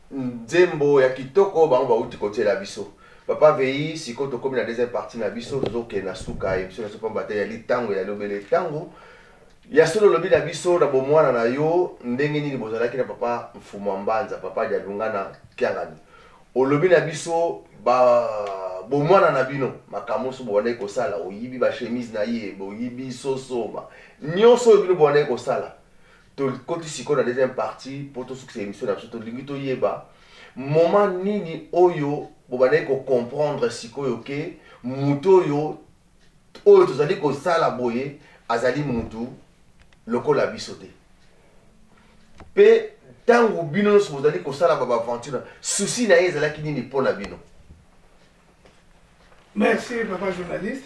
nzembo ya kitoko bango ba uti kote la biso papa vei siko to komi na deuxième partie na biso zo ke na suka e biso na sopa mbate ya litango ya lobele tango ya solo lobi na biso na bomwana na yo ndenge nini bozalaki na papa mfumo mbanza papa ya lungana kiangani olobi na biso ba bomwana na bino makamusu bone ko sala oyibi ba chemise na ye bo yibi soso ba nyonso bino bone ko sala to koti siko na deuxième partie pour tout ce que c'est émission na biso to lingi to yeba moment nini oyo bobane ko comprendre siko yo ke muto yo oyo tozali ko sala boye azali mutu lokola biso te pe tango bino so bozali ko sala ba aventure souci na yezala ki nini pona bino. Merci papa journaliste.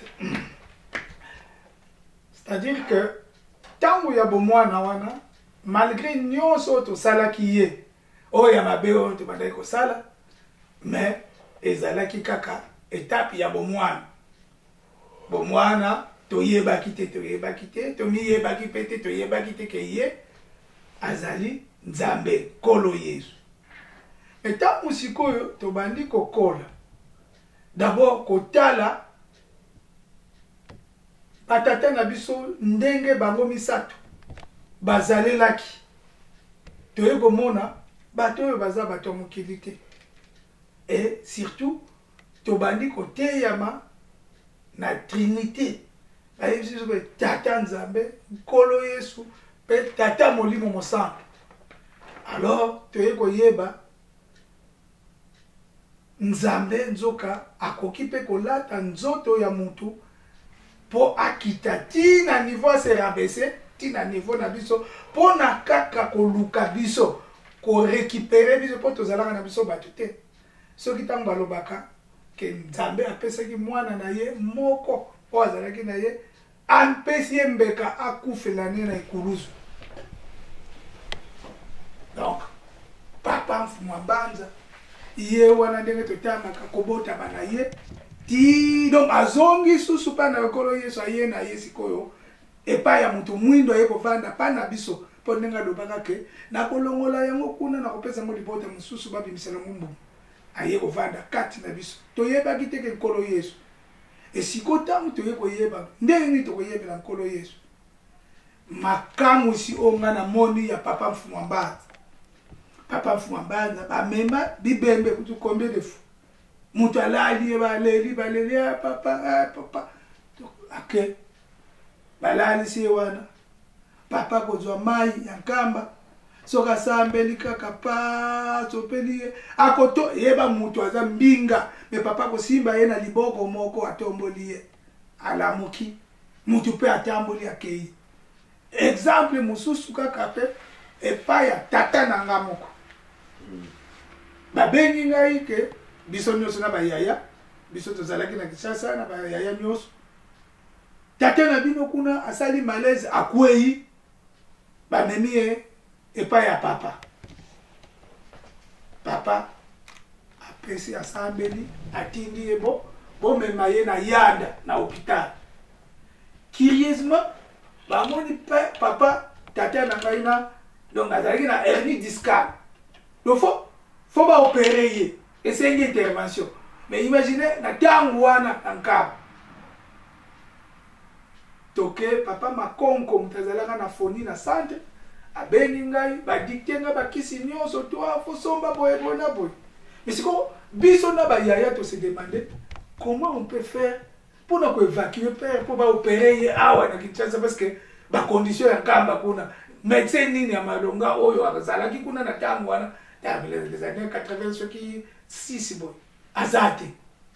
C'est-à-dire que tango ya bomwana wana malgré nyonso to sala ki ye o ya mabe o to badai ko sala mais ezalaki kaka étape ya bomwana bomwana to yeba kite to yeba kite to mi yeba kipete to yeba kite ke ye azali nzambe kolo yesu eta musikoyo to bandi kokola d'abord kotala batata na biso ndenge bango misato bazalelaki toye komona bato oyo baza bato mokili te et surtout tobandi koteyama na trinité bayebisi biso pe tata nzambe nkolo yesu pe tata molimo mosantu alors toye koyeba nzambe nzoka akoki pe kolata nzoto ya mutu po akita tina niveau ase rabese tina niveau na biso po na kaka koluka biso ko récupérer biso po tozalaka na biso bato te soki ntango balobaka ke nzambe apesaki mwana na ye moko po azalaki na ye ampesi ye mbeka akufela ne na ekuluzu donc papa mfumu mbanza ye wana ndenge totamaka kobota bana ye ti donc azongi susu pa na ekolo yesu aye na ye sikoyo epai ya mutu mwindo aye kovanda pa na biso po ndenge alobaka ke nakolongola yango kuna na kopesa yango libota mosusu babimisela mumbu aye kovanda kati na biso toyebaki te ke nkolo yesu esiko ntango toye koyeba ndenge nini tokoyebela nkolo yesu makamu si onga na moni ya papa mfumu mbanza papa fuma banza bamema bibembe kuti combien de fois mutu alali baleli baleli ah, papa ah, papa ok balali si wana papa kozwa mai ya nkamba soka sambeli kaka pa topeli akoto yeba mutu aza mbinga me papa ko simba ye na liboko moko atomboli ye alamuki mutu pe atamboli akei exemple mususu kaka pe epa ya tata na nga moko babengi ngai ke biso nyonso na bayaya biso tozalaki na Kinshasa na bayaya nyonso tata na bino kuna asali malaise akwei bamemi ye epa ya papa papa apesi asambeli atindi ye bo bomema ye na yanda na hôpital curieusement bamoni papa tata na ngai na donc azalaki na hernie discale donc faut faut ba opérer ye et c'est une intervention mais imaginez na tango wana ankaba toke papa makonko mutazalaka na foni na centre abengi ngai badikte nga bakisi nyonso to afosomba boye boye na boye mais siko biso na bayaya to se demander comment on peut faire pour ne évacuer père pour ba opérer ye awa na Kinshasa parce que ba condition ya kamba kuna médecin nini ya malonga oyo akazalaki kuna na tango wana ya les années quatre-vingts soki six boy azate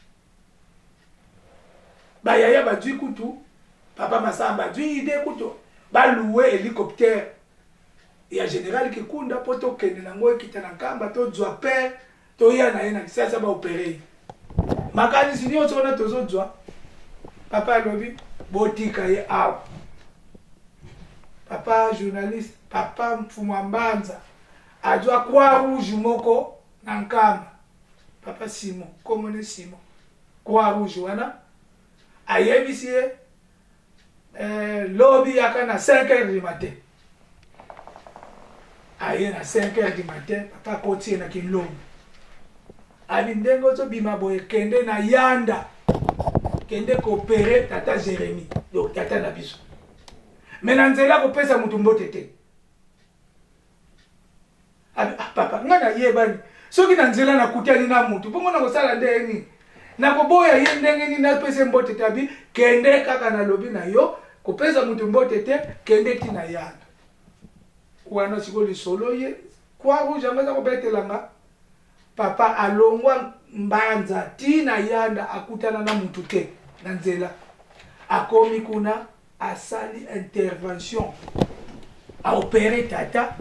bayaya badui kutu papa masamba badui ide kutu balouer hélicoptère ya général Kikunda poto kende nango ekita na kamba to zwa père to ya na yena sasa ba opérer makani sinyo tsona tozo zwa papa lobi botika ye awa papa journaliste papa mfumambanza ajwa kwa rouge moko na nkamba papa Simon komone Simon kwa rouge wana ayebisi eh lobby yaka na cinq heures du matin aye na cinq heures du matin papa koti na kinlongo abi ndengo to bima boye kende na yanda kende coopérer tata Jérémy donc tata na biso mena nzela ko pesa mutu mbote te abi ah, papa ngana yebani soki na nzela na kutani na mutu bongo na ko sala ndeni na ko boya ye ndenge ni na pesa mbote te abi kende kaka na lobi na yo ko pesa mutu mbote te kende ti na yanda wana siko lisolo ye kwa ruja ngaza ko betelanga papa alongwa mbanza tina yanda akutana na mutu te na nzela akomi kuna asali intervention a opérer tata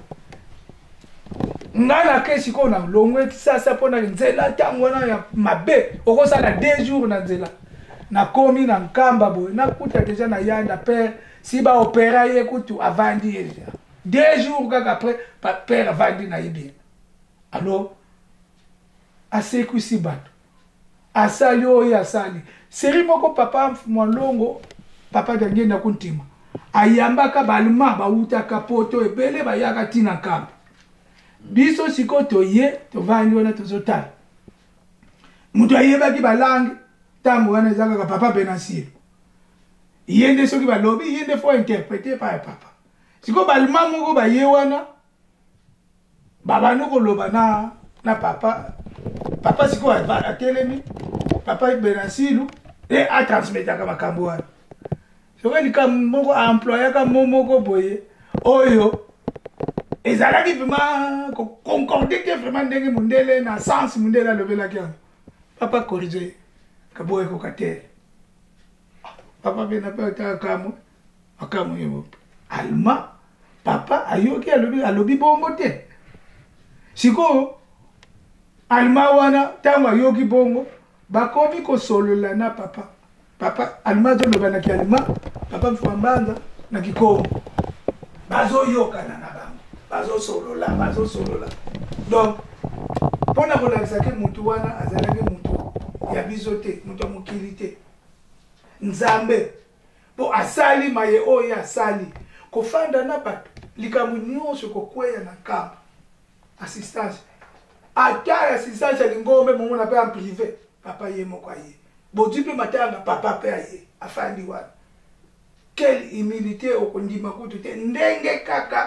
ngana kesi ko na longwe sasa pona nzela tango na ya mabe okosala deux jours na nzela na komi na nkamba boy na kuta deja na yanda père si ba opérer ye kutu avandi ye deux jours kaka après père avandi na yebie alors asekusi bato asali oyo asali seri moko papa mwalongo papa dangenda kuntima ayambaka balma bautaka poto ebele bayaka tina kamba biso siko toye tovandi wana tozotala mutu ayebaki balangi tango wana ezaka papa Benasir yende soki balobi yende fo interpréter par papa siko balma moko baye wana babano koloba na na papa papa siko atelemi papa Benasilu et a transmettre makambo wana soki likambo employé ka momoko boye oyo ezalaki vraiment concordé que vraiment ndenge mundele na sens mundele alobelaki yango papa corrigé kaboye kokate papa bena pe ta kamo akamo yebo alma papa ayoki alobi alobi bongo te siko alma wana tango ayoki bongo bakomi kosolola na papa papa alma zoloba na kialma papa mfambanza na kikomo bazo yokana na bango bazo solola bazo solola donc pona kolakisa ke mutu wana azalaki mutu ya biso te mutu ya mokili te nzambe po asali maye oyo asali kofanda na bato likambo nyonso kokweya na nkamba assistance ata assistance alingombe momona pe en privé papa ye moko aye bodi mpe matanga papa pe aye afandi wana quelle humilité okondima kutu te ndenge kaka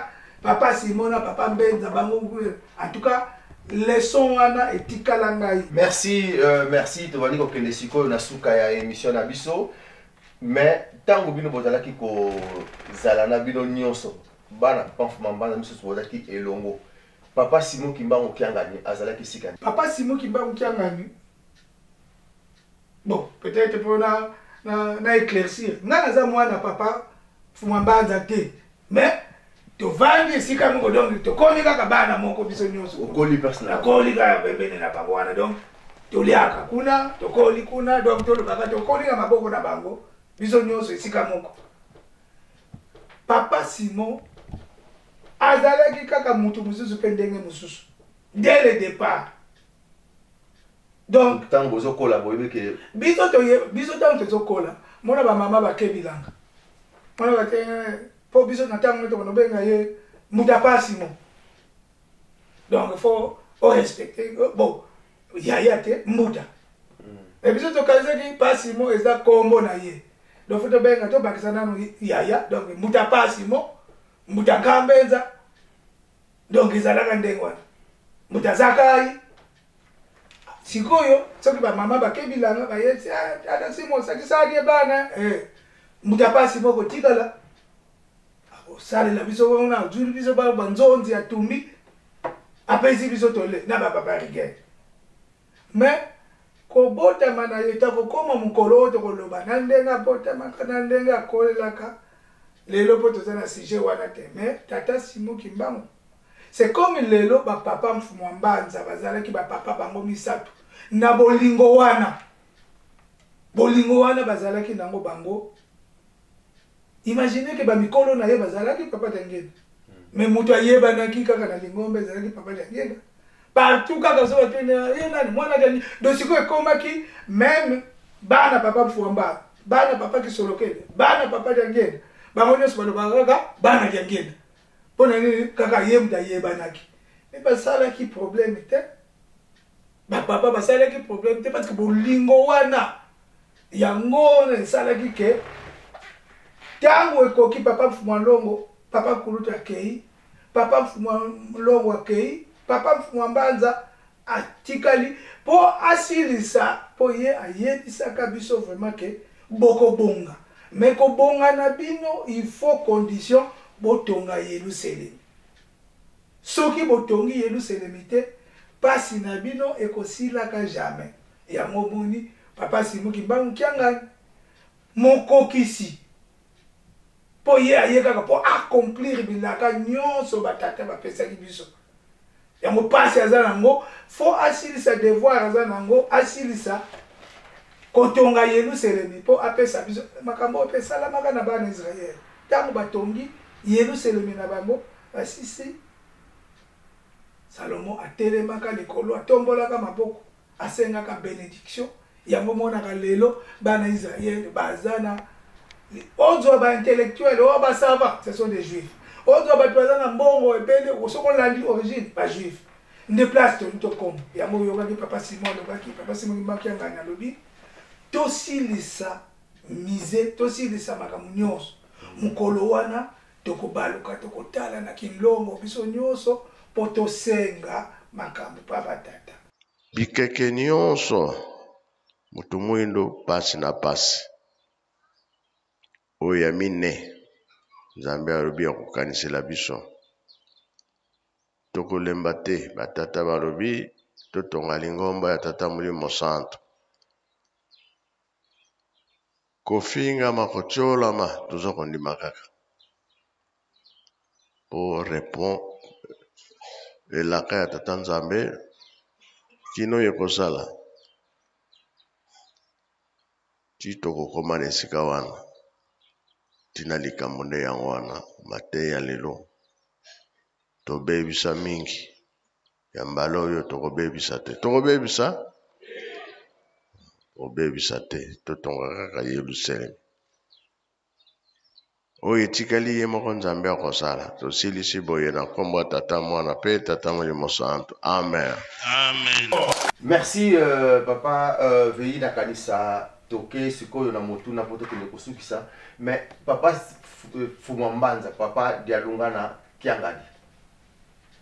papa Simona, papa Mbenza, bango. En tout cas, leçon wana etikala ngai. Merci, euh, merci. Tovani ko kende siko na suka ya émission na biso. Mais tango bino bozalaki ko zala na bino nyonso. Bana pamfuma bana miso bozalaki elongo. Papa Simon Kimbangu kiangani azalaki sikani. Papa Simon Kimbangu kiangani. Bon, peut-être pour na na na éclaircir. Nga naza mwana papa fumambanza te. Mais to vangi sika mungo donc to koni kaka bana moko biso nyonso. Okoli personnel. Okoli ka bebene na pangwana donc to liaka kuna, to koli kuna donc to baka to koli na maboko na bango biso nyonso sika moko. Papa Simon azalaki kaka mutu mususu pendenge mususu. Dès le départ. Donc tant bozo collaborer que biso to biso tant to kola. Mona ba mama ba kebilanga. Mona ba te po biso na tango to no benga ye muta pa Simon. Donc il faut respecter bon yaya te muta. Et biso to kazaki pa Simon eza kombo na ye. Donc faut to benga to bakisana no yaya donc muta pa Simon, muta Kambenza. Donc ezalaka ndengwana. Muta Zakai. Sikoyo soki ba mama ba kebilanga ba yesi ada Simon sakisaki bana eh muta pa Simon ko tikala. Sale la biso wana juri biso ba banzonzi atumbi apesi biso tole na baba barige mais ko bota mana yeta ko koma mukolo to ko loba na ndenga bota makana ndenga kolelaka lelo poto zana sujet wana te mais tata Simon Kimbangu c'est comme lelo ba papa mfumu mbanza bazala ki ba papa bango misato na bolingo wana bolingo wana bazala ki nango bango. Imaginez que ba mikolo na ye bazalaki papa Dangena. Mais mutu ayeba na ki kaka na lingombe bazalaki papa Dangena. Partout kaka so batena ye nani mwana gani dosiko ekomaki même bana papa Mfuamba, bana papa Kisolokele, bana papa Dangena. Bango nyonso baloba kaka bana Dangena. Pona ni kaka ye mutu ayeba naki. Mais basalaki problème te. Ba papa basalaki problème te parce que bolingo wana yango ne salaki ke tango ekoki papa Mfumu Longo, papa Kuluta akei, papa Mfumu Longo akei, papa Mfumu Mbanza atikali po asilisa po ye ayebisaka biso vraiment ke boko bonga. Mais ko bonga na bino il faut condition botonga Yerusalem. Soki botongi Yerusalem te pasi na bino ekosilaka jamais. Ya mobuni papa Simon Kimbangu kiangani mokokisi po ye ayeka po accomplir bilaka nyonso batata bapesaki biso yango pasi aza nango fo asilisa devoir aza nango asilisa kotonga Yerusalem po apesa biso makambo epesalamaka na bana Israel ntango batongi Yerusalem na bango basisi Salomo atelemaka likolo atombolaka maboko asengaka bénédiction yango monaka lelo bana Israel bazana autres ba intellectuels ou ba savants ce sont des juifs autres ba bazana mbongo ebele osoko landi origine ba juif ne place to to comme yango yoka ki papa Simon loba ki papa Simon mbaki ngana lobi to silisa mise to silisa makamu nyonso mukolo wana to kobaluka to kotala na kinlongo biso nyonso poto senga makambo papa tata bikeke nyonso mutu mwindo pasi na pasi oya mine Nzambe alobi akokanisela biso tokolemba te batata balobi totonga lingomba ya tata Molimo Santo kofinga makocholama toza kondima kaka po répond elaka ya tata Nzambe kino yekosala ti tokokoma na esika wana tina likambo nde yango wana mateya lelo tobebisa mingi ya mbala oyo tokobebisa te tokobebisa tokobebisa te totonga kaka Yerusalem oyo etikali ye moko Nzambe akosala tosilisi boye na kombo ya tata mwana pe tata Molimo Santo amen amen. Merci euh, papa euh, veille na kanisa toke sikoyo na motu na poto kende kusukisa mais papa Fumambanza papa Dialunga na kiangani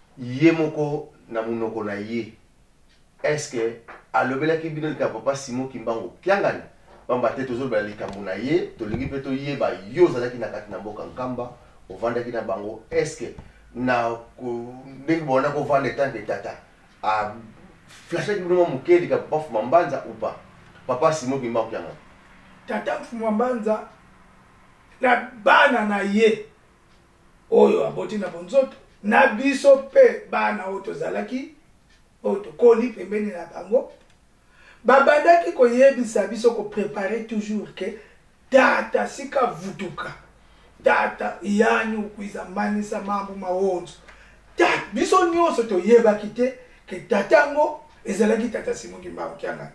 ye moko na munoko na ye est-ce que alobelaki bino lika papa Simon Kimbangu kiangani bamba te tozobela likambo na ye tolingi mpe toyeba yo ozalaki na kati na mboka nkamba ovandaki na bango est-ce que na ndenge bona kovanda etanke tata a flashaki bino moke lika papa Fuma Mbanza ou pas papa Simon Kimbangu kiangani tata Fuma Mbanza na bana na ye oyo aboti na bonzoto na biso pe bana oyo tozalaki oyo tokoli pembeni na bango babandaki koyebisa biso ko préparer toujours que tata sika vutuka tata yanyu kuiza manisa mambo mawonzo tata biso nyonso toyebaki te ke tata ngo ezalaki tata Simon Kimbangu kiangani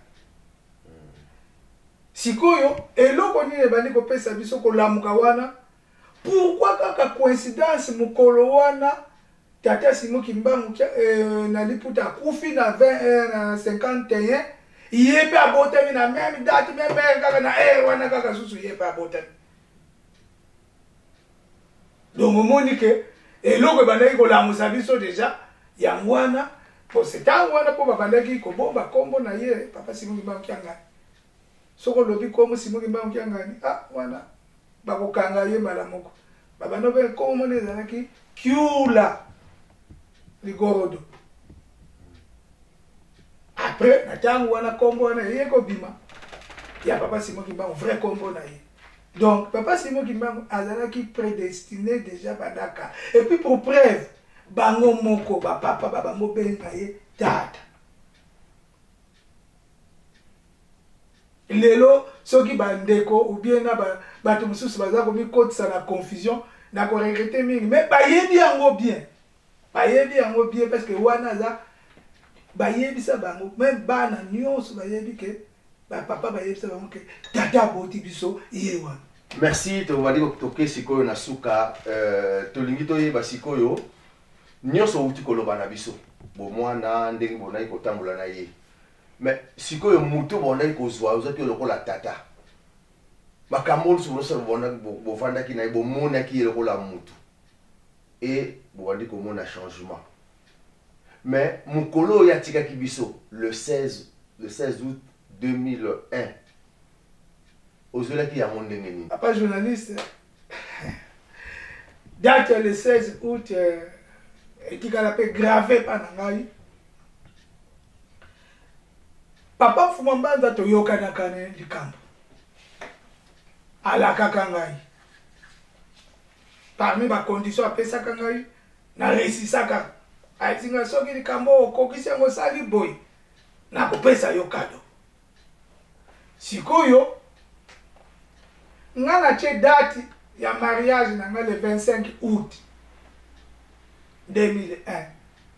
sikoyo eloko nini bandi kopesa biso kolamuka wana pourquoi kaka coïncidence mukolo wana tata Simon Kimbangu euh, na liputa kufi na vingt na cinquante et un yepe abotami na même date même kaka na er wana kaka susu yepe abotami donc omoni ke eloko bandaki kolamusa biso déjà yango wana po setango wana po babandaki kobomba kombo na ye papa Simon Kimbangu kiangani soko lobi kombo Simon Kimbangu kiangani ah wana bakokanga ye mbala moko babano be kombo nezalaki Kiula Ligorodo après natango wana kombo wana ye ko bima ya papa Simon Kimbangu vrai kombo na ye donc papa Simon Kimbangu azalaki prédestiné déjà badaka et puis pour preuve bango moko ba papa ba bango benga ye tata lelo soki bandeko ou bien na ba bato mususu baza ko mi kotisa na confusion na ko regretter mingi mais bayebi yango bien bayebi yango bien parce que wana za bayebi sa bango même bana nyonso bayebi ke ba papa bayebi sa bango ke tata boti biso ye wana. Merci to wadi ko toke sikoyo na suka euh tolingi to yeba sikoyo nyonso uti koloba na biso bo mwana ndenge bonai ko tambola na ye mais sikoyo muto bonai ko zwa ozaki lokola tata bakamol so so bona bo fanda ki na bo mona ki lokola mutu et bo wadi ko mona changement mais mukolo ya tika kibiso le seize le seize août deux mille un ozolaki ya monde nini papa journaliste date le seize août et qui a été gravé par Nangai papa Fuma Mbanza toyoka na kane likambo alaka kangai parmi ba conditions apesa kangai na resisaka aitinga soki likambo kokisi ngo sali boy na kopesa yo kado sikoyo ngana che date ya mariage na le vingt-cinq août deux mille un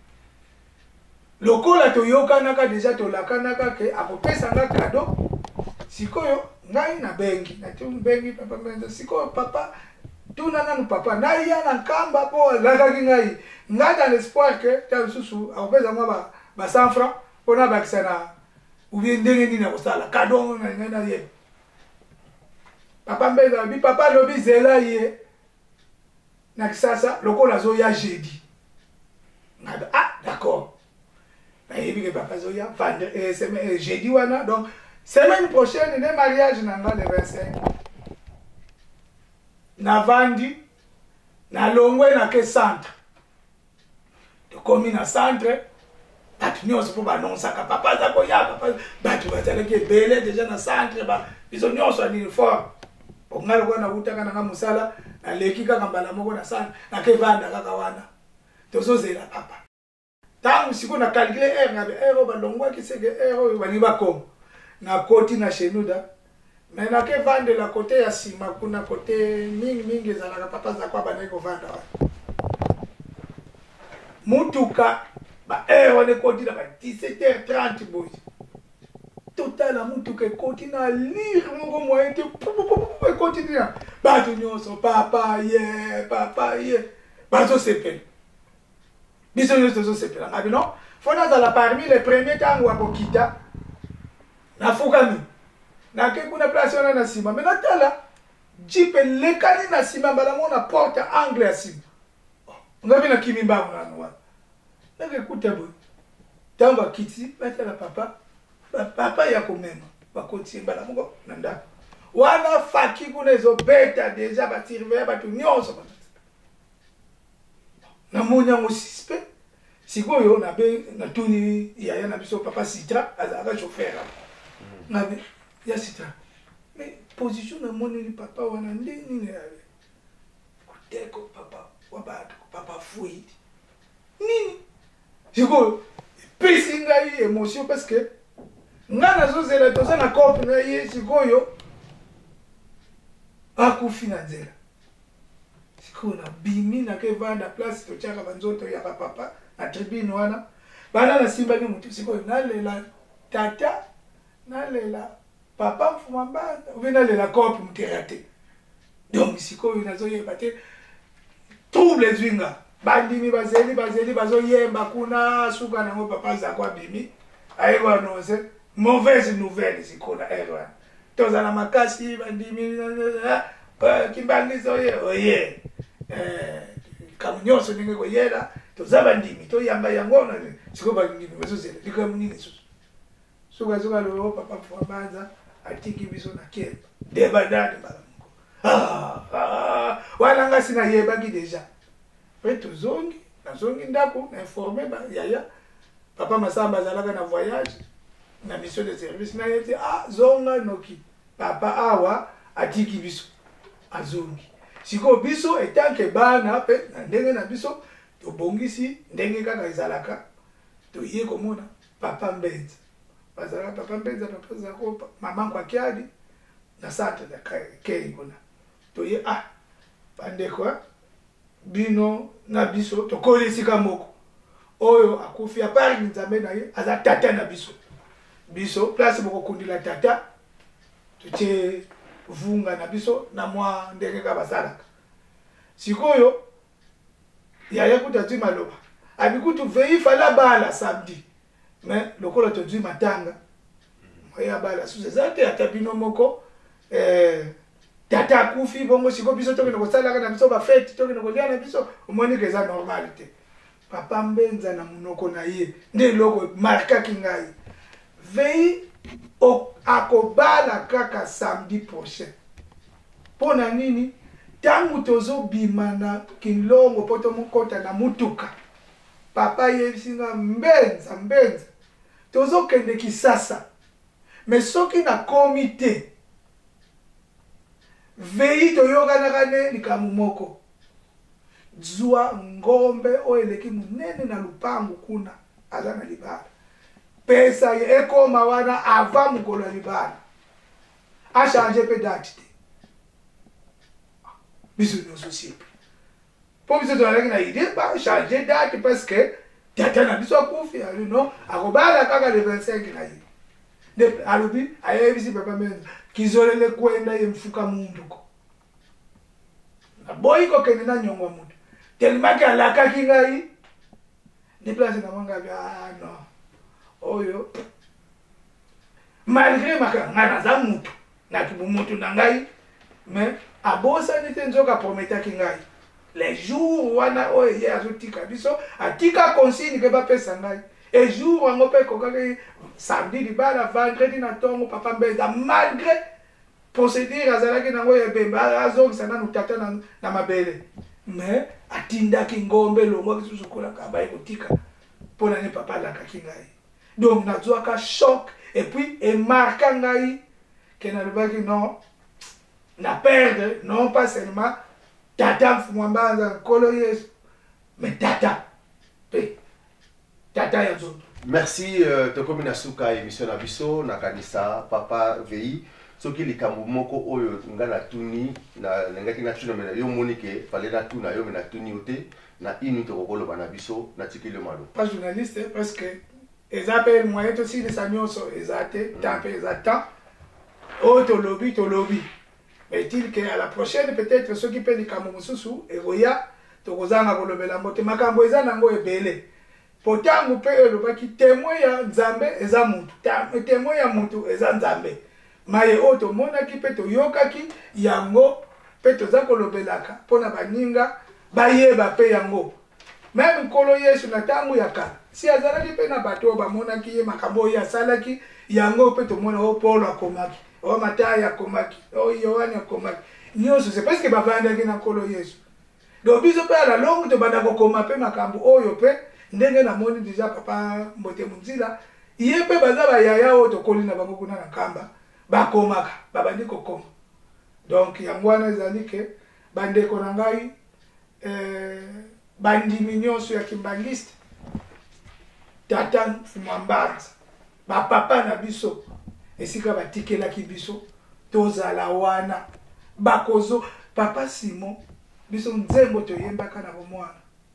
lokola toyokanaka déjà tolakanaka ke akopesa nga kado sikoyo ngai na bengi na tu bengi papa Mbanza sikoyo papa tuna nanu papa na ya na nkamba po lakaki ngai ngai dans l'espoir que ta susu akopesa nga ba ba cent francs pona bakisana ubi ndenge nini na kosala kado na ngai na ye papa Mbanza bi papa lobi zela ye na kisasa lokola zo ya jeudi. Ah, d'accord. Mais papa Zoya, j'ai dit voilà. Donc, semaine prochaine, il y a un mariage dans le vingt-cinq. Na vandi, na longwe na ke centre. De komi na centre, batu nyonso po banonsa ka papa za koya papa batu bazalaki bele déjà na centre ba biso nyonso ni uniforme. Po ngalo kwa na utaka na musala na leki kaka mbala moko na centre na ke vanda kaka wana. Tozozela papa tangu siku na calculer er na ero balongwa kisege ero bani bako na koti na shenuda mais na ke vande la côté ya sima kuna côté mingi mingi za na papa za kwa bana ko vanda mutuka ba ero ne koti na ba dix-sept heures trente boy total mutuka koti na lire ngo moyen te pou koti na ba tu nyonso papa ye papa ye ba zo sepe biso nyonso zo sepela ngabi non fona za la parmi les premiers temps wa kokita na fukami na ke kuna place wana na sima mais natala jipe lekani na sima bala mona porte angle ya sima ngabi na kimimba mwana nakekuta boye ntango bakiti batala papa papa ya komema bakontie mbala moko na ndako wana faki kuna ezobeta deja batirveya bato nyonso namoni yango suspect sikoyo nabe natuni yaya na biso papa Sitra azalaka chauffeur nabe ya Sitra mais position namoni ni papa wana ndeni ne yabe kuteko papa wabato papa fui nini sikoyo pesi ngai émotion parce que nga nazozela toza na kope na ye sikoyo akufi na nzela sikoyo na bimi nakevanda place totyaka banzoto ya bapapa na tribune wana bana nasimbaki motu sikoyo nalela tata nalela papa mfuma mbanda uve nalela kope mutera te donc sikoyo nazoyeba te trouble ezwinga bandimi bazeli bazeli bazoyemba kuna suka nango papa zako abimi ayekoanonse mauvaise nouvelle sikona erwana tozala makasi bandimi kimbangisa oye oye kamu nyonso ndenge koyela toza bandimi toyamba yango siko bandimi bazozela likamu nini susu suka suka lolo papa mfambanza atiki biso na kemba debadade mbala moko wana nga sina yebaki deja pe tozongi nazongi ndako na informe ba yaya papa Masamba azalaka na voyage na mission de service na yete ah zonga noki papa awa atiki biso azongi siko biso etanke bana pe na ndenge na biso tobongisi ndenge kaka ezalaka toye komona papa Mbenza bazala papa Mbenza papa zako mama kwa kiadi na sante da kei kuna toye ah bandeko bino na biso tokoli sika moko oyo akufi apari nzambe na ye aza tata na biso biso place moko kundila tata tutie vunga na biso na mwa ndenge ka basalaka sikoyo yaya kutatwi maloba abikutu vei fala bala samedi mais lokola tozwi matanga moya bala suse zate atabino moko eh tata akufi bongo siko biso tokende kosalaka na biso ba fete tokende kolia na biso omoni keza normalité papa Mbenza na munoko na ye nde loko markaki ngai vei akobala kaka samedi prochain pona nini tangu tozo bima na Kinlongo poto mukota na mutuka papa yebisinga Mbenza Mbenza tozo kende Kisasa mais soki na komite vei toyokana kane likamu moko zua ngombe oeleki munene na lupangu kuna aza na libala pesa ye ekoma wana ava mukolo ya libala achange pe date te biso nyonso sipe po biso tozalaki na ide bachange date parce que tata na biso akufi alino akobala kaka le vingt-cinq na ye nde alobi ayebisi papa Mbenza kizolele kwenda ye mfuka munduko boyi kokende na nyongwa mutu tellement que alakaki ngai ne place na mwanga bia ah non oyo malgré makanga naza mutu na kibumotu na ngai mais abosani te nzoka prometaki ngai les jours wana oyo ye azotika biso atika consigne ke bapesa ngai et jour wango mpe kokaki samedi libala vendredi na ntongo papa Mbenza malgré procédure azalaki nango ebemba azongisa nanu tata na, na mabele mais atindaki ngombe longo kisusu kolaka baye kotika mpona ne papa alakaki ngai donc nazwaka choc et puis emarka ngai ke nalobaki non na perdre non pas seulement tata Mfumwa Mbanza nkolo Yesu mais tata pe tata ya nzoto. Merci euh, tokomi na suka émission na biso na kanisa papa vei soki likambo moko oyo nga na tuni na ngaki na tuna mena yo monike fale na tuna yo mena tuni ote na inu to kokoloba na biso na tikile malo pas journaliste parce que les appels moyens aussi les nyonso ezate tape ezata o to lobby to lobby mais il que à la prochaine peut-être ceux qui payent likambo mususu eroya to kozanga kolobela mbote makambo eza nango ebele potangu pe elobaki témoin ya nzambe eza mutu témoin ya mutu eza nzambe maye oto mona ki pe toyokaki yango pe toza kolobelaka pona baninga bayeba pe yango même nkolo yesu na ntango ya kala si azalaki mpe na bato oyo bamonaki ye makambo oyo asalaki yango mpe tomona oyo paulo akomaki oyo matayi akomaki oyo yohane akomaki nyonso c'est parce que bavandaki na nkolo yesu donc biso mpe ala longue tobanda kokoma mpe makambo oyo mpe ndenge namoni deja papa Mbote Munzila ye mpe baza bayaya oyo tokoli na bango kuna na nkamba bakomaka babandi kokoma donc yango wana ezali ke bandeko na ngai eh, bandimi nyonso ya kimbangiste tata Mwambanza bapapa na biso esika batikelaki biso tozala wana bakozo papa Simon biso nzembo toyembaka na bomwana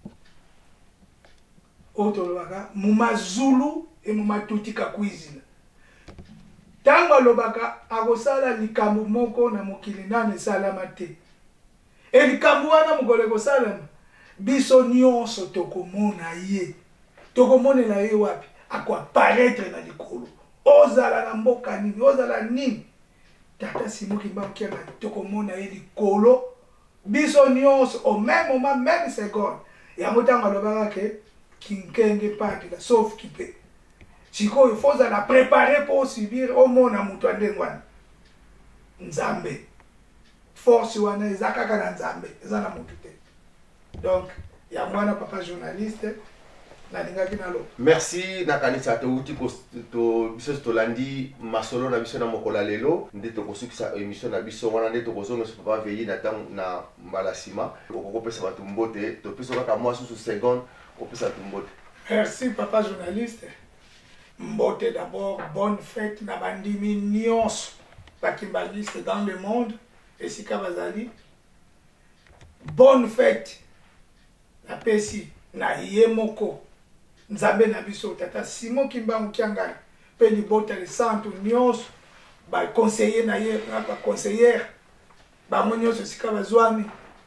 oyo tolobaka mumazulu e mumatuti kakwizina ntango alobaka akosala likambo moko na mokili nano esalama te e likambo wana mokolo ekosalama biso nyonso tokomona ye tokomonela ye wapi akoaparetre na likolo ozala na mboka nini ozala nini tata Simon Kimbangu Kiangani tokomona ye likolo biso nyonso au même moment même seconde yango ntango alobaka ke kinkenge patila sauf kipe sikoyo faut la préparer pour subir omona mutu andenge wana nzambe force wana eza kaka na nzambe eza na mutu te donc ya mwana papa journaliste nalingaki nalo merci nakanisa touti to biso tolandi masolo na biso na mokola lelo nde tokosukisa émission na biso wana nde tokozonga so papa veiller na temps na mbala sima okokopesa bato mbote topesa kaka mwa susu seconde kopesa bato mbote. Merci papa journaliste. Mbote d'abord, bonne fête na bandimi nyonso bakimbaliste dans le monde esika bazali. Bonne fête na pesi na yemoko nzambe na biso tata Simon Kimbangu Kiangani pe libota le santo nyonso ba conseiller na ye ba conseillère ba nyonso esika bazwami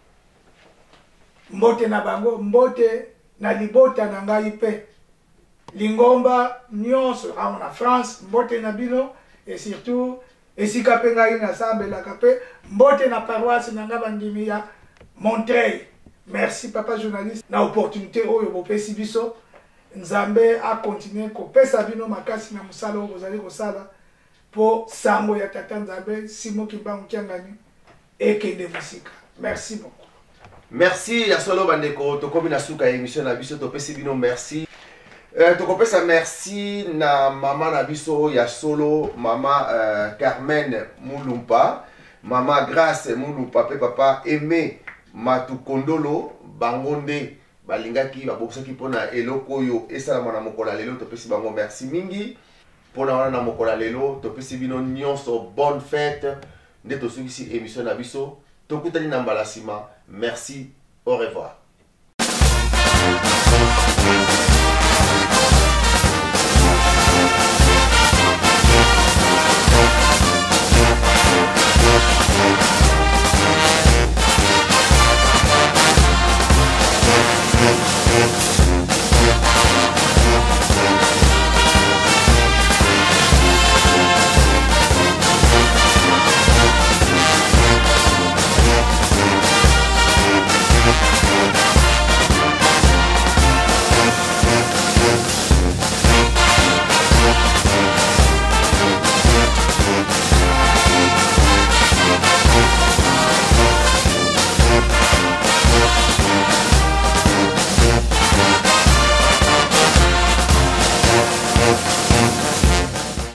mbote na bango mbote na libota na ngai pe lingomba nyonso awa na France mbote na bino et surtout esika pe ngai na sambelaka pe mbote na paroisse na nga bandimi ya Montreuil. Merci papa journaliste na opportunité oyo bopesi biso nzambe a continuer kopesa bino makasi na musala oyo bozali kosala po sango ya tata nzambe Simon Kimbangu Kiangani ekende musika. Merci beaucoup. Merci ya solo bandeko tokomi na suka émission na biso topesi bino merci. Euh, tokopesa merci na mama na biso ya solo mama euh, Carmen Mulumpa, mama Grace Mulumpa pe papa Aimé Matukondolo bangonde balingaki babokisaki pona eloko oyo esalama na mokola lelo topesi bango merci mingi pona wana na mokola lelo topesi bino nyonso bonne fête nde tosukisi émission na biso tokutani na mbala sima merci au revoir.